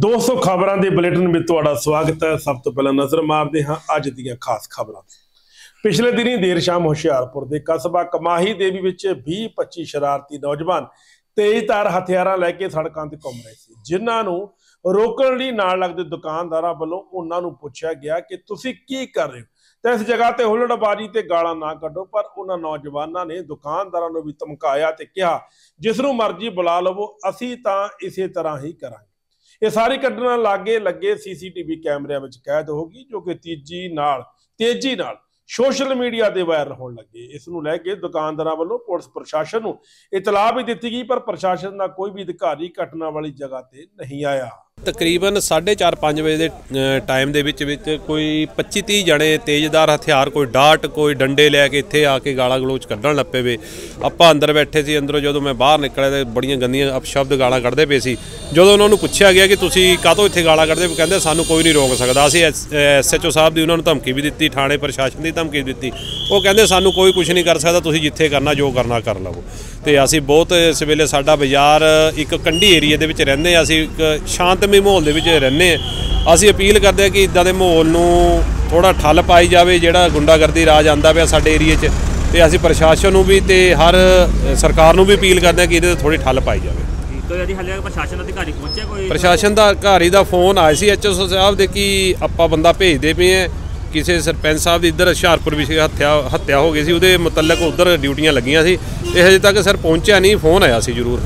दोस्तों खबरों के बुलेटिन में तुहाडा स्वागत है। सब तो पहला नज़र मारते हाँ अज दी खास खबरों। पिछले दिनी देर शाम हुशियारपुर के कस्बा कमाही देवी विच 20-25 शरारती नौजवान तेजधार हथियार लैके सड़कों पर घूम रहे थे, जिन्होंने रोकण लई नाल लगदे दुकानदारां वल्लों उन्हां नूं पुछया गया कि तुसीं की कर रहे हो, तो इस जगह ते हुल्लड़बाजी ते गालां ना कड्डो। पर उन्हां नौजवानों ने दुकानदारां नूं भी धमकाया ते कहा जिसनूं मर्जी बुला लवो, असीं तां इसे तरह ही करांगे। ये सारी घटना लागे लगे सीसीटीवी कैमरिਆਂ ਵਿੱਚ कैद होगी, जो कि तेजी नाल सोशल मीडिया ते वायरल होने लगे। इस नूं लैके दुकानदारां वल्लों पुलिस प्रशासन नूं इतलाह भी दी गई, पर प्रशासन का कोई भी अधिकारी घटना वाली जगह ते नहीं आया। तकरीबन 4:30-5 बजे के टाइम के कोई 25-30 जने तेजदार हथियार, कोई डाट कोई डंडे लैके इत्थे आके गाला गलोच कढ़न लग पे। आपां अंदर बैठे सी, अंदरों जो मैं बाहर निकलिया तो बड़ियां गंदियां अपशब्द गालां कढ़दे पे सी। जो उन्होंने पूछा गया कि तुसीं काहतों इत्थे गालां कढ़दे पे, कहंदे सानूं कोई नहीं रोक सकदा। असीं SHO साहब की उन्होंने धमकी भी दी, थाने प्रशासन की धमकी भी दी। वो कहंदे सानूं कोई कुछ नहीं कर सकदा, तुसीं जिथे करना जो करना कर लवो। तो असीं बहुत इस वेले साडा बाजार एक कंढी एरिए दे विच रहिंदे, असीं एक शांतमई माहौल दे विच रहने। असीं अपील करते हैं कि इदां दे माहौल नूं थोड़ा ठल पाई जाए, जिहड़ा गुंडागर्दी राज आंदा पिया साडे एरिए च। ते असीं प्रशासन नूं भी ते हर सरकार नूं भी अपील करते हैं कि इहदे थोड़ी ठल पाई जाए। प्रशासन अधिकारी पहुंचे, कोई प्रशासन दा अधिकारी दा फोन आया सी HO साहब दे कि आपां बंदा भेजदे पे हैं। किसी सरपंच साहब की इधर हुशियारपुर भी हत्या हो गई सी, उहदे मुतलक उधर ड्यूटियां लगियां सी। हजे तक सर पहुंचा नहीं, फोन आया सी जरूर।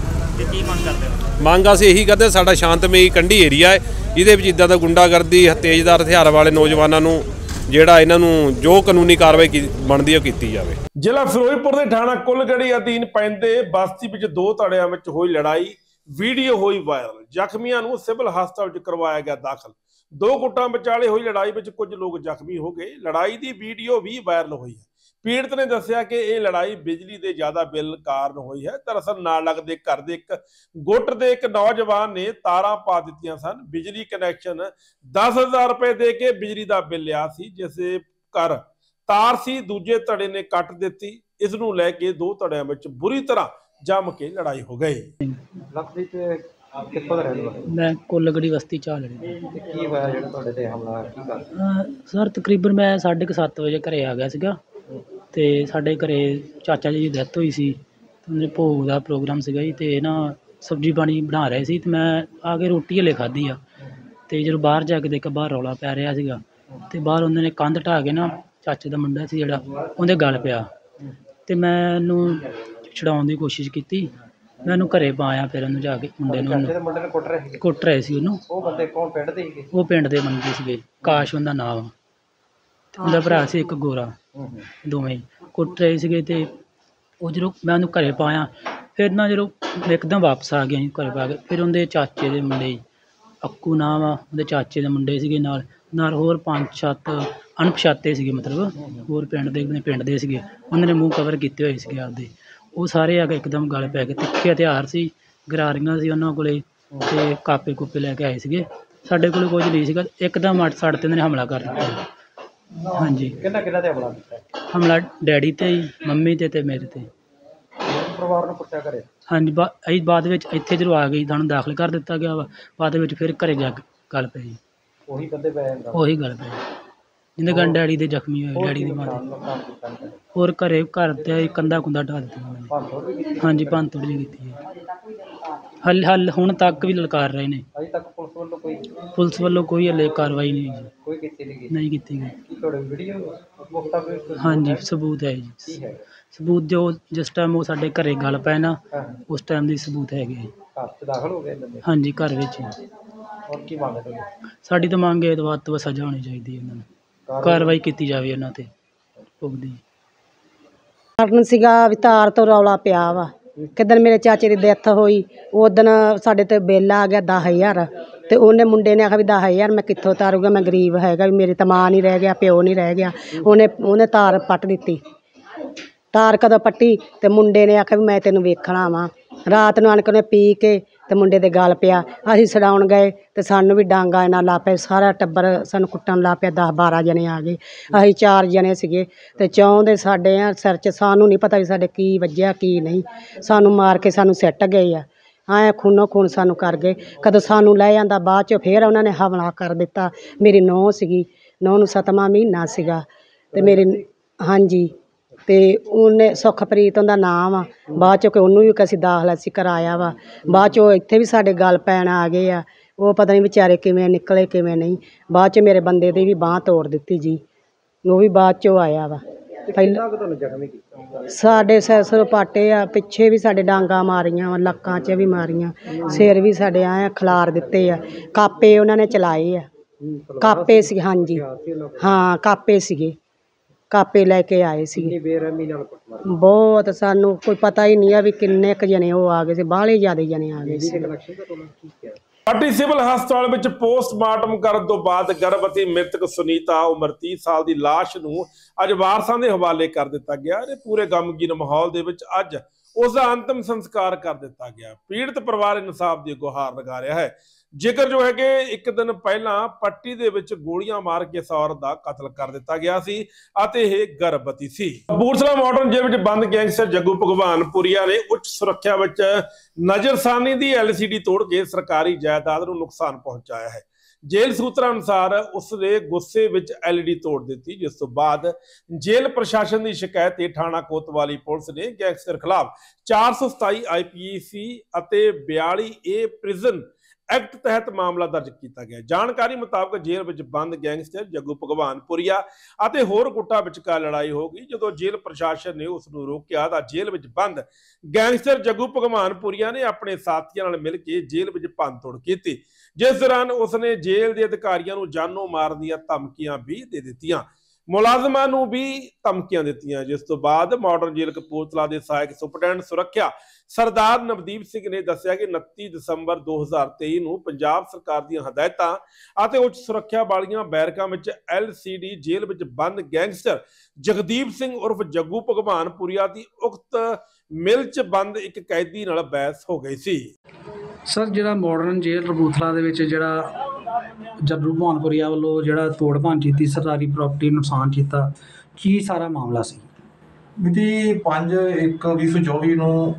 मंग असीं यही करते, साडा शांतमई कंढी एरिया है, इहदे विच इदां दा गुंडागर्दी तेजदार हथियार वाले नौजवानों नूं ਜਿਹੜਾ ਇਹਨਾਂ ਨੂੰ जो कानूनी कार्रवाई ਬਣਦੀ ਹੈ ਕੀਤੀ ਜਾਵੇ। ਜ਼ਿਲ੍ਹਾ ਫਿਰੋਜ਼ਪੁਰ ਦੇ ਥਾਣਾ ਕੁਲਗੜੀ ਅਧੀਨ ਪੈਂਦੇ ਬਸਤੀ ਵਿੱਚ ਦੋ ਧੜਿਆਂ ਵਿੱਚ ਹੋਈ ਲੜਾਈ ਵੀਡੀਓ ਹੋਈ ਵਾਇਰਲ। ਜ਼ਖਮੀਆਂ ਨੂੰ ਸਿਵਲ ਹਸਪਤਾਲ ਵਿੱਚ ਕਰਵਾਇਆ ਗਿਆ ਦਾਖਲ। ਦੋ ਗੁੱਟਾਂ ਵਿਚਾਲੇ ਹੋਈ ਲੜਾਈ ਵਿੱਚ ਕੁਝ ਲੋਕ ਜ਼ਖਮੀ ਹੋ ਗਏ। ਲੜਾਈ ਦੀ ਵੀਡੀਓ ਵੀ ਵਾਇਰਲ ਹੋਈ ਹੈ। पीड़ित ने दस्सिया कि यह लड़ाई बिजली के ज्यादा बिल कारण हुई है। दरअसल नाल लगदे घर दे एक गुट दे एक नौजवान ने तारां पा दित्तियां सन। बिजली कनैक्शन 10,000 रुपए दे के बिजली का बिल लिया सी, जिसे घर तार सी दूजे धड़े ने कट दित्ती। इस नूं लैके दो धड़ियां विच बुरी तरह जम के लड़ाई हो गई। मैं कुलगड़ी बस्ती चाल सर तकरीबन मैं 7:30 बजे घरे आ गया सीगा ਤੇ ਸਾਡੇ ਘਰੇ ਚਾਚਾ ਜੀ ਦੀ ਡੈਥ ਹੋਈ ਸੀ। ਉਹਨੇ ਭੋਗ ਦਾ ਪ੍ਰੋਗਰਾਮ ਸੀਗਾ ਜੀ, ਤੇ ਨਾ ਸਬਜ਼ੀ ਪਾਣੀ ਬਣਾ ਰਹੇ ਸੀ, ਤੇ ਮੈਂ ਆ ਕੇ ਰੋਟੀ ਹਲੇ ਖਾਧੀ ਆ। ਤੇ ਜਦੋਂ ਬਾਹਰ ਜਾ ਕੇ ਦੇਖਿਆ ਬਾਹਰ ਰੌਲਾ ਪੈ ਰਿਹਾ ਸੀਗਾ, ਤੇ ਬਾਹਰ ਉਹਨਾਂ ਨੇ ਕੰਧ ਢਾਹ ਕੇ ਨਾ ਚਾਚੇ ਦਾ ਮੁੰਡਾ ਸੀ ਜਿਹੜਾ, ਉਹਦੇ ਗਲ ਪਿਆ। ਤੇ ਮੈਂ ਉਹਨੂੰ ਛਡਾਉਣ ਦੀ ਕੋਸ਼ਿਸ਼ ਕੀਤੀ, ਮੈਂ ਉਹਨੂੰ ਘਰੇ ਪਾਇਆ। ਫਿਰ ਉਹਨੂੰ ਜਾ ਕੇ ਮੁੰਡੇ ਨੂੰ ਕੁੱਟ ਰਹੇ ਸੀ ਉਹਨੂੰ। ਉਹ ਬੰਦੇ ਕੌਣ ਪਿੰਡ ਦੇ ਸੀਗੇ? ਉਹ ਪਿੰਡ ਦੇ ਬੰਦੇ ਸੀਗੇ, ਕਾਸ਼ ਉਹਦਾ ਨਾਮ। ਉਹਦਾ ਭਰਾ ਸੀ ਇੱਕ ਗੋਰਾ, ਦੋਵੇਂ ਕੁੱਟ ਰਹੇ ਸੀਗੇ। ਅਤੇ ਉਹ ਜਦੋਂ ਮੈਂ ਉਹਨੂੰ ਘਰੇ ਪਾਇਆ, ਫਿਰ ਨਾ ਜਦੋਂ ਇੱਕਦਮ ਵਾਪਸ ਆ ਗਿਆ ਜੀ ਘਰੇ ਪਾ ਕੇ, ਫਿਰ ਉਹਦੇ ਚਾਚੇ ਦੇ ਮੁੰਡੇ, ਅੱਕੂ ਨਾਮ ਆ ਉਹਦੇ ਚਾਚੇ ਦੇ ਮੁੰਡੇ ਸੀਗੇ, ਨਾਲ ਹੋਰ 5-7 ਅਣਪਛਾਤੇ ਸੀਗੇ, ਮਤਲਬ ਹੋਰ ਪਿੰਡ ਦੇ ਸੀਗੇ। ਉਹਨਾਂ ਨੇ ਮੂੰਹ ਕਵਰ ਕੀਤੇ ਹੋਏ ਸੀਗੇ ਆਪਦੇ। ਉਹ ਸਾਰੇ ਆ ਕੇ ਇੱਕਦਮ ਗਲ ਪੈ ਗਏ। ਤਿੱਖੇ ਹਥਿਆਰ ਸੀ, ਗਰਾਰੀਆਂ ਸੀ ਉਹਨਾਂ ਕੋਲ, ਅਤੇ ਕਾਪੇ ਕੂਪੇ ਲੈ ਕੇ ਆਏ ਸੀਗੇ। ਸਾਡੇ ਕੋਲ ਕੁਝ ਨਹੀਂ ਸੀਗਾ। ਇੱਕਦਮ ਸਾਡੇ 'ਤੇ ਉਹਨਾਂ ਨੇ ਹਮਲਾ ਕਰ ਦਿੱਤਾ। ਹਾਂਜੀ, ਕਿਹਨਾਂ ਤੇ ਹਮਲਾ ਕੀਤਾ? ਹਮਲਾ ਡੈਡੀ ਤੇ, ਮੰਮੀ ਤੇ ਮੇਰੇ ਤੇ। ਪਰਿਵਾਰ ਨੂੰ ਪੁੱਛਿਆ ਕਰੇ? ਹਾਂਜੀ, ਅਸੀਂ ਬਾਅਦ ਵਿੱਚ ਇੱਥੇ ਜਦੋਂ ਆ ਗਈ ਸਾਨੂੰ ਦਾਖਲ ਕਰ ਦਿੱਤਾ ਗਿਆ ਵਾ। ਬਾਅਦ ਵਿੱਚ ਫਿਰ ਘਰੇ ਜਾ ਕੇ ਗੱਲ ਪਈ। ਉਹੀ ਗੱਲ ਪਈ ਜਿਹਦੇ ਕਾਰਨ ਡੈਡੀ ਦੇ ਜ਼ਖਮੀ ਹੋਏ, ਡੈਡੀ ਦੀ ਮਾਂ ਦੇ। ਹੋਰ ਘਰ ਤੇ ਕੰਧਾਂ ਕੁੰਧਾਂ ਢਾਹ ਦਿੱਤੀਆਂ। ਹਾਂਜੀ, ਭੰਨ-ਤੋੜ ਵੀ ਕੀਤੀ ਹੈ। ਹੱਲ ਹੁਣ ਤੱਕ ਵੀ ਲਲਕਾਰ ਰਹੇ ਨੇ। ਪੁਲਿਸ ਵੱਲੋਂ ਕੋਈ ਹਲੇ ਕਾਰਵਾਈ ਨਹੀਂ ਜੀ, ਨਹੀਂ ਕੀਤੀ ਗਈ। ਹਾਂਜੀ, ਸਬੂਤ ਹੈ ਜੀ। ਸਬੂਤ ਜੋ ਜਿਸ ਟਾਈਮ ਉਹ ਸਾਡੇ ਘਰੇ ਗੱਲ ਪਏ ਨਾ, ਉਸ ਟਾਈਮ ਦੀ ਸਬੂਤ ਹੈਗੇ। ਹਾਂਜੀ, ਘਰ ਵਿੱਚ। ਸਾਡੀ ਤਾਂ ਮੰਗ ਹੈ ਵੱਧ ਤੋਂ ਵੱਧ ਸਜ਼ਾ ਹੋਣੀ ਚਾਹੀਦੀ ਹੈ, ਇਹਨਾਂ ਨੂੰ ਕਾਰਵਾਈ ਕੀਤੀ ਜਾਵੇ ਇਹਨਾਂ 'ਤੇ ਭੁਗਦੀ। ਕਾਰਨ ਸੀਗਾ ਵੀ ਤਾਰ ਤੋਂ ਰੌਲਾ ਪਿਆ ਵਾ। ਕਿੱਦਣ ਮੇਰੇ ਚਾਚੇ ਦੀ ਡੈਥ ਹੋਈ, ਉਦਣ ਸਾਡੇ 'ਤੇ ਬਿੱਲ ਆ ਗਿਆ 10,000। ਅਤੇ ਉਹਨੇ ਮੁੰਡੇ ਨੇ ਆਖਿਆ ਵੀ 10,000 ਮੈਂ ਕਿੱਥੋਂ ਤਾਰੂਗਾ, ਮੈਂ ਗਰੀਬ ਹੈਗਾ, ਵੀ ਮੇਰੀ ਤਾਂ ਮਾਂ ਨਹੀਂ ਰਹਿ ਗਿਆ, ਪਿਓ ਨਹੀਂ ਰਹਿ ਗਿਆ। ਉਹਨੇ ਤਾਰ ਪੱਟ ਦਿੱਤੀ। ਤਾਰ ਕਦੋਂ ਪੱਟੀ, ਅਤੇ ਮੁੰਡੇ ਨੇ ਆਖਿਆ ਵੀ ਮੈਂ ਤੈਨੂੰ ਵੇਖਣਾ ਵਾ। ਰਾਤ ਨੂੰ ਆਣ ਕੇ ਉਹਨੇ ਪੀ ਕੇ ਅਤੇ ਮੁੰਡੇ ਦੇ ਗਲ ਪਿਆ। ਅਸੀਂ ਛਡਾਉਣ ਗਏ ਅਤੇ ਸਾਨੂੰ ਵੀ ਡਾਂਗਾ ਇਹਨਾਂ ਲਾ ਪਏ। ਸਾਰਾ ਟੱਬਰ ਸਾਨੂੰ ਕੁੱਟਣ ਲੱਗ ਪਿਆ। 10-12 ਜਣੇ ਆ ਗਏ। ਅਸੀਂ 4 ਜਣੇ ਸੀਗੇ, ਅਤੇ ਚੌਂ ਦੇ ਸਾਡੇ ਸਿਰ 'ਚ। ਸਾਨੂੰ ਨਹੀਂ ਪਤਾ ਵੀ ਸਾਡੇ ਕੀ ਵੱਜਿਆ ਕੀ ਨਹੀਂ। ਸਾਨੂੰ ਮਾਰ ਕੇ ਸਾਨੂੰ ਸਿੱਟ ਗਏ ਆ। ਐਂ ਖੂਨੋ ਖੂਨ ਸਾਨੂੰ ਕਰ ਗਏ। ਕਦੋਂ ਸਾਨੂੰ ਲੈ ਜਾਂਦਾ, ਬਾਅਦ 'ਚੋਂ ਫਿਰ ਉਹਨਾਂ ਨੇ ਹਮਲਾ ਕਰ ਦਿੱਤਾ। ਮੇਰੀ ਨੂੰਹ ਸੀਗੀ, ਨੂੰਹ ਨੂੰ 7ਵਾਂ ਮਹੀਨਾ ਸੀਗਾ ਅਤੇ ਮੇਰੀ ਹਾਂਜੀ ਅਤੇ ਉਹਨੇ ਸੁਖਪ੍ਰੀਤ ਉਹਦਾ ਨਾਮ ਆ। ਬਾਅਦ 'ਚੋਂ ਕਿ ਉਹਨੂੰ ਵੀ ਅਸੀਂ ਦਾਖਲ ਅਸੀਂ ਕਰਾਇਆ ਵਾ। ਬਾਅਦ 'ਚੋਂ ਇੱਥੇ ਵੀ ਸਾਡੇ ਗੱਲ ਪੈਣ ਆ ਗਏ ਆ। ਉਹ ਪਤਾ ਨਹੀਂ ਵਿਚਾਰੇ ਕਿਵੇਂ ਨਿਕਲੇ ਕਿਵੇਂ ਨਹੀਂ। ਬਾਅਦ 'ਚ ਮੇਰੇ ਬੰਦੇ ਦੀ ਵੀ ਬਾਂਹ ਤੋੜ ਦਿੱਤੀ ਜੀ, ਉਹ ਵੀ ਬਾਅਦ 'ਚੋਂ ਆਇਆ ਵਾ। ਪਹਿਲਾਂ ਸਾਡੇ ਸਿਰ ਪਾਟੇ ਆ, ਪਿੱਛੇ ਵੀ ਸਾਡੇ ਡਾਂਗਾ ਮਾਰੀਆਂ ਵਾ, ਲੱਕਾਂ 'ਚ ਵੀ ਮਾਰੀਆਂ, ਸਿਰ ਵੀ ਸਾਡੇ ਐਂ ਖਿਲਾਰ ਦਿੱਤੇ ਆ। ਕਾਪੇ ਉਹਨਾਂ ਨੇ ਚਲਾਏ ਆ, ਕਾਪੇ ਸੀ ਹਾਂਜੀ ਹਾਂ ਕਾਪੇ ਸੀਗੇ, ਕਾਪੇ ਲੈ ਕੇ ਆਏ ਸੀਗੇ। ਬਹੁਤ ਸਾਨੂੰ ਕੋਈ ਪਤਾ ਹੀ ਨਹੀਂ ਆ ਵੀ ਕਿੰਨੇ ਕੁ ਜਣੇ ਉਹ ਆ ਗਏ ਸੀ, ਬਾਹਲੇ ਜ਼ਿਆਦਾ ਜਣੇ ਆ ਗਏ ਸੀ। ਪਾਟੀ ਸਿਵਲ ਹਸਪਤਾਲ ਵਿੱਚ ਪੋਸਟਮਾਰਟਮ ਕਰਨ ਤੋਂ ਬਾਅਦ ਗਰਭਵਤੀ ਮ੍ਰਿਤਕ ਸੁਨੀਤਾ ਉਮਰ 30 ਸਾਲ ਦੀ ਲਾਸ਼ ਨੂੰ ਅੱਜ ਵਾਰਸਾਂ ਦੇ ਹਵਾਲੇ ਕਰ ਦਿੱਤਾ ਗਿਆ। ਇਹ ਪੂਰੇ ਗਮਗੀਨ ਮਾਹੌਲ ਦੇ ਵਿੱਚ ਅੱਜ ਉਸ ਦਾ ਅੰਤਿਮ ਸੰਸਕਾਰ ਕਰ ਦਿੱਤਾ ਗਿਆ। ਪੀੜਤ ਪਰਿਵਾਰ ਇਨਸਾਫ ਦੀ ਗੁਹਾਰ ਲਗਾ ਰਿਹਾ ਹੈ। ਜ਼ਿਕਰ ਜੋ ਹੈ ਕਿ ਇੱਕ ਦਿਨ ਪਹਿਲਾਂ ਪੱਟੀ ਦੇ ਵਿੱਚ ਗੋਲੀਆਂ ਮਾਰ ਕੇ ਇਸ ਔਰਤ ਦਾ ਕਤਲ ਕਰ ਦਿੱਤਾ ਗਿਆ ਸੀ ਅਤੇ ਇਹ ਗਰਭਵਤੀ ਸੀ। ਕਪੂਰਥਲਾ ਮਾਡਰਨ ਜੇਲ੍ਹ ਵਿੱਚ ਬੰਦ ਗੈਂਗਸਟਰ ਜੱਗੂ ਭਗਵਾਨਪੁਰੀਆ ਨੇ ਉੱਚ ਸੁਰੱਖਿਆ ਵਿੱਚ ਨਜ਼ਰਸਾਨੀ ਦੀ LCD ਤੋੜ ਕੇ ਸਰਕਾਰੀ ਜਾਇਦਾਦ ਨੂੰ ਨੁਕਸਾਨ ਪਹੁੰਚਾਇਆ ਹੈ। ਜੇਲ੍ਹ ਸੂਤਰਾਂ ਅਨੁਸਾਰ ਉਸ ਦੇ ਗੁੱਸੇ ਵਿੱਚ LED ਤੋੜ ਦਿੱਤੀ, ਜਿਸ ਤੋਂ ਬਾਅਦ ਜੇਲ੍ਹ ਪ੍ਰਸ਼ਾਸਨ ਦੀ ਸ਼ਿਕਾਇਤ ਤੇ ਥਾਣਾ ਕੋਤਵਾਲੀ ਪੁਲਿਸ ਨੇ ਗੈਂਗਸਟਰ ਖਿਲਾਫ 427 IPC ਅਤੇ 42A ਪ੍ਰਿਜ਼ਨ ਐਕਟ ਤਹਿਤ ਮਾਮਲਾ ਦਰਜ ਕੀਤਾ ਗਿਆ। ਜਾਣਕਾਰੀ ਮੁਤਾਬਕ ਜੇਲ੍ਹ ਵਿੱਚ ਬੰਦ ਗੈਂਗਸਟਰ ਜੱਗੂ ਭਗਵਾਨਪੁਰੀਆ ਅਤੇ ਹੋਰ ਗੁੱਟਾਂ ਵਿਚਕਾਰ ਲੜਾਈ ਹੋ ਗਈ। ਜਦੋਂ ਜੇਲ੍ਹ ਪ੍ਰਸ਼ਾਸਨ ਨੇ ਉਸ ਨੂੰ ਰੋਕਿਆ ਤਾਂ ਜੇਲ੍ਹ ਵਿੱਚ ਬੰਦ ਗੈਂਗਸਟਰ ਜੱਗੂ ਭਗਵਾਨਪੁਰੀਆ ਨੇ ਆਪਣੇ ਸਾਥੀਆਂ ਨਾਲ ਮਿਲ ਕੇ ਜੇਲ੍ਹ ਵਿੱਚ ਭੰਨਤੋੜ ਕੀਤੀ, ਜਿਸ ਦੌਰਾਨ ਉਸਨੇ ਜੇਲ੍ਹ ਦੇ ਅਧਿਕਾਰੀਆਂ ਨੂੰ ਜਾਨੋਂ ਮਾਰਨ ਦੀਆਂ ਧਮਕੀਆਂ ਵੀ ਦੇ ਦਿੱਤੀਆਂ, ਮੁਲਾਜ਼ਮਾਂ ਨੂੰ ਵੀ ਧਮਕੀਆਂ ਦਿੱਤੀਆਂ। ਜਿਸ ਤੋਂ ਬਾਅਦ ਮਾਡਰਨ ਜੇਲ੍ਹ ਕਪੂਰਥਲਾ ਦੇ ਸਹਾਇਕ ਸੁਪਰਡੈਂਟ ਸੁਰੱਖਿਆ ਸਰਦਾਰ ਨਵਦੀਪ ਸਿੰਘ ਨੇ ਦੱਸਿਆ ਕਿ 29 ਦਸੰਬਰ 2023 ਨੂੰ ਪੰਜਾਬ ਸਰਕਾਰ ਦੀਆਂ ਹਦਾਇਤਾਂ ਅਤੇ ਉੱਚ ਸੁਰੱਖਿਆ ਵਾਲੀਆਂ ਬੈਰਕਾਂ ਵਿੱਚ LCD ਜੇਲ੍ਹ ਵਿੱਚ ਬੰਦ ਗੈਂਗਸਟਰ ਜਗਦੀਪ ਸਿੰਘ ਉਰਫ ਜੱਗੂ ਭਗਵਾਨਪੁਰੀਆ ਦੀ ਉਕਤ ਮਿਲ 'ਚ ਬੰਦ ਇੱਕ ਕੈਦੀ ਨਾਲ ਬਹਿਸ ਹੋ ਗਈ ਸੀ। ਸਰ, ਜਿਹੜਾ ਮਾਡਰਨ ਜੇਲ੍ਹ ਕਪੂਰਥਲਾ ਦੇ ਵਿੱਚ ਜਿਹੜਾ ਜੱਗੂ ਭਗਵਾਨਪੁਰੀਆ ਵੱਲੋਂ ਜਿਹੜਾ ਤੋੜ ਭੰਨ ਕੀਤੀ, ਸਰਕਾਰੀ ਪ੍ਰਾਪਰਟੀ ਨੁਕਸਾਨ ਕੀਤਾ, ਕੀ ਸਾਰਾ ਮਾਮਲਾ ਸੀ? ਮਿਤੀ 5/1/2024 ਨੂੰ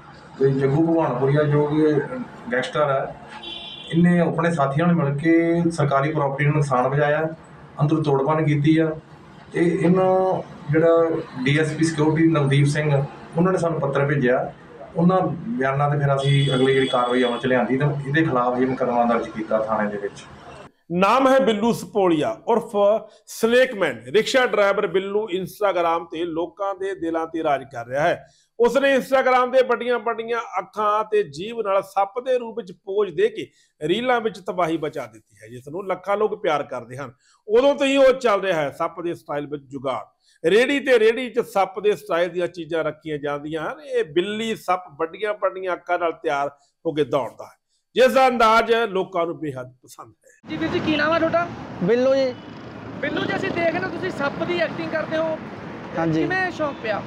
ਜੱਗੂ ਭਗਵਾਨਪੁਰੀਆ ਜੋ ਕਿ ਗੈਂਗਸਟਰ ਹੈ, ਇਹਨੇ ਆਪਣੇ ਸਾਥੀਆਂ ਨਾਲ ਮਿਲ ਕੇ ਸਰਕਾਰੀ ਪ੍ਰਾਪਰਟੀ ਨੂੰ ਨੁਕਸਾਨ ਪਹੁੰਚਾਇਆ, ਅੰਦਰੋਂ ਤੋੜ ਭੰਨ ਕੀਤੀ ਆ। ਤੇ ਇਹਨੂੰ ਜਿਹੜਾ DSP ਸਿਕਿਉਰਿਟੀ ਨਵਦੀਪ ਸਿੰਘ ਉਹਨਾਂ ਨੇ ਸਾਨੂੰ ਪੱਤਰ ਭੇਜਿਆ। ਉਹਨਾਂ ਬਿਆਨਾਂ ਤੇ ਫਿਰ ਅਸੀਂ ਅਗਲੀ ਜਿਹੜੀ ਕਾਰਵਾਈ ਅਮਲ 'ਚ ਲਿਆਂਦੀ ਤਾਂ ਇਹਦੇ ਖਿਲਾਫ ਇਹ ਮੁਕੱਦਮਾ ਦਰਜ ਕੀਤਾ ਥਾਣੇ ਦੇ ਵਿੱਚ। ਨਾਮ ਹੈ ਬਿੱਲੂ ਸਪੋਲੀਆ ਉਰਫ ਸਲੇਕਮੈਨ। ਰਿਕਸ਼ਾ ਡਰਾਈਵਰ ਬਿੱਲੂ ਇੰਸਟਾਗ੍ਰਾਮ ਤੇ ਲੋਕਾਂ ਦੇ ਦਿਲਾਂ ਤੇ ਰਾਜ ਕਰ ਰਿਹਾ ਹੈ। ਉਸਨੇ ਇੰਸਟਾਗ੍ਰਾਮ ਦੇ ਵੱਡੀਆਂ ਅੱਖਾਂ ਤੇ ਜੀਭ ਨਾਲ ਸੱਪ ਦੇ ਰੂਪ ਵਿੱਚ ਪੋਜ ਦੇ ਕੇ ਰੀਲਾਂ ਵਿੱਚ ਤਬਾਹੀ ਮਚਾ ਦਿੱਤੀ ਹੈ, ਜਿਸ ਨੂੰ ਲੱਖਾਂ ਲੋਕ ਪਿਆਰ ਕਰਦੇ ਹਨ। ਉਦੋਂ ਤੋਂ ਹੀ ਉਹ ਚੱਲ ਰਿਹਾ ਹੈ ਸੱਪ ਦੇ ਸਟਾਈਲ ਵਿੱਚ ਜੁਗਾੜ। ਰੇੜੀ ਤੇ ਰੇੜੀ 'ਚ ਸੱਪ ਦੇ ਸਟਾਈਲ ਦੀਆਂ ਚੀਜ਼ਾਂ ਰੱਖੀਆਂ ਜਾਂਦੀਆਂ ਹਨ। ਇਹ ਬਿੱਲੀ ਸੱਪ ਵੱਡੀਆਂ ਅੱਖਾਂ ਨਾਲ ਤਿਆਰ ਹੋ ਕੇ ਦੌੜਦਾ ਹੈ, ਜਿਸ ਦਾ ਅੰਦਾਜ਼ ਲੋਕਾਂ ਨੂੰ ਬੇਹੱਦ ਪਸੰਦ ਹੈ। ਜੀ ਵੀਰ ਜੀ, ਕੀ ਨਾਮ ਹੈ ਤੁਹਾਡਾ? ਬਿੱਲੂ ਜੀ। ਬਿੱਲੂ ਜੀ, ਅਸੀਂ ਦੇਖ ਰਹੇ ਤੁਸੀਂ ਸੱਪ ਦੀ ਐਕਟਿੰਗ ਕਰਦੇ ਹੋ, ਹਾਂਜੀ। ਕਿਵੇਂ ਸ਼ੌਂਕ ਪਿਆ?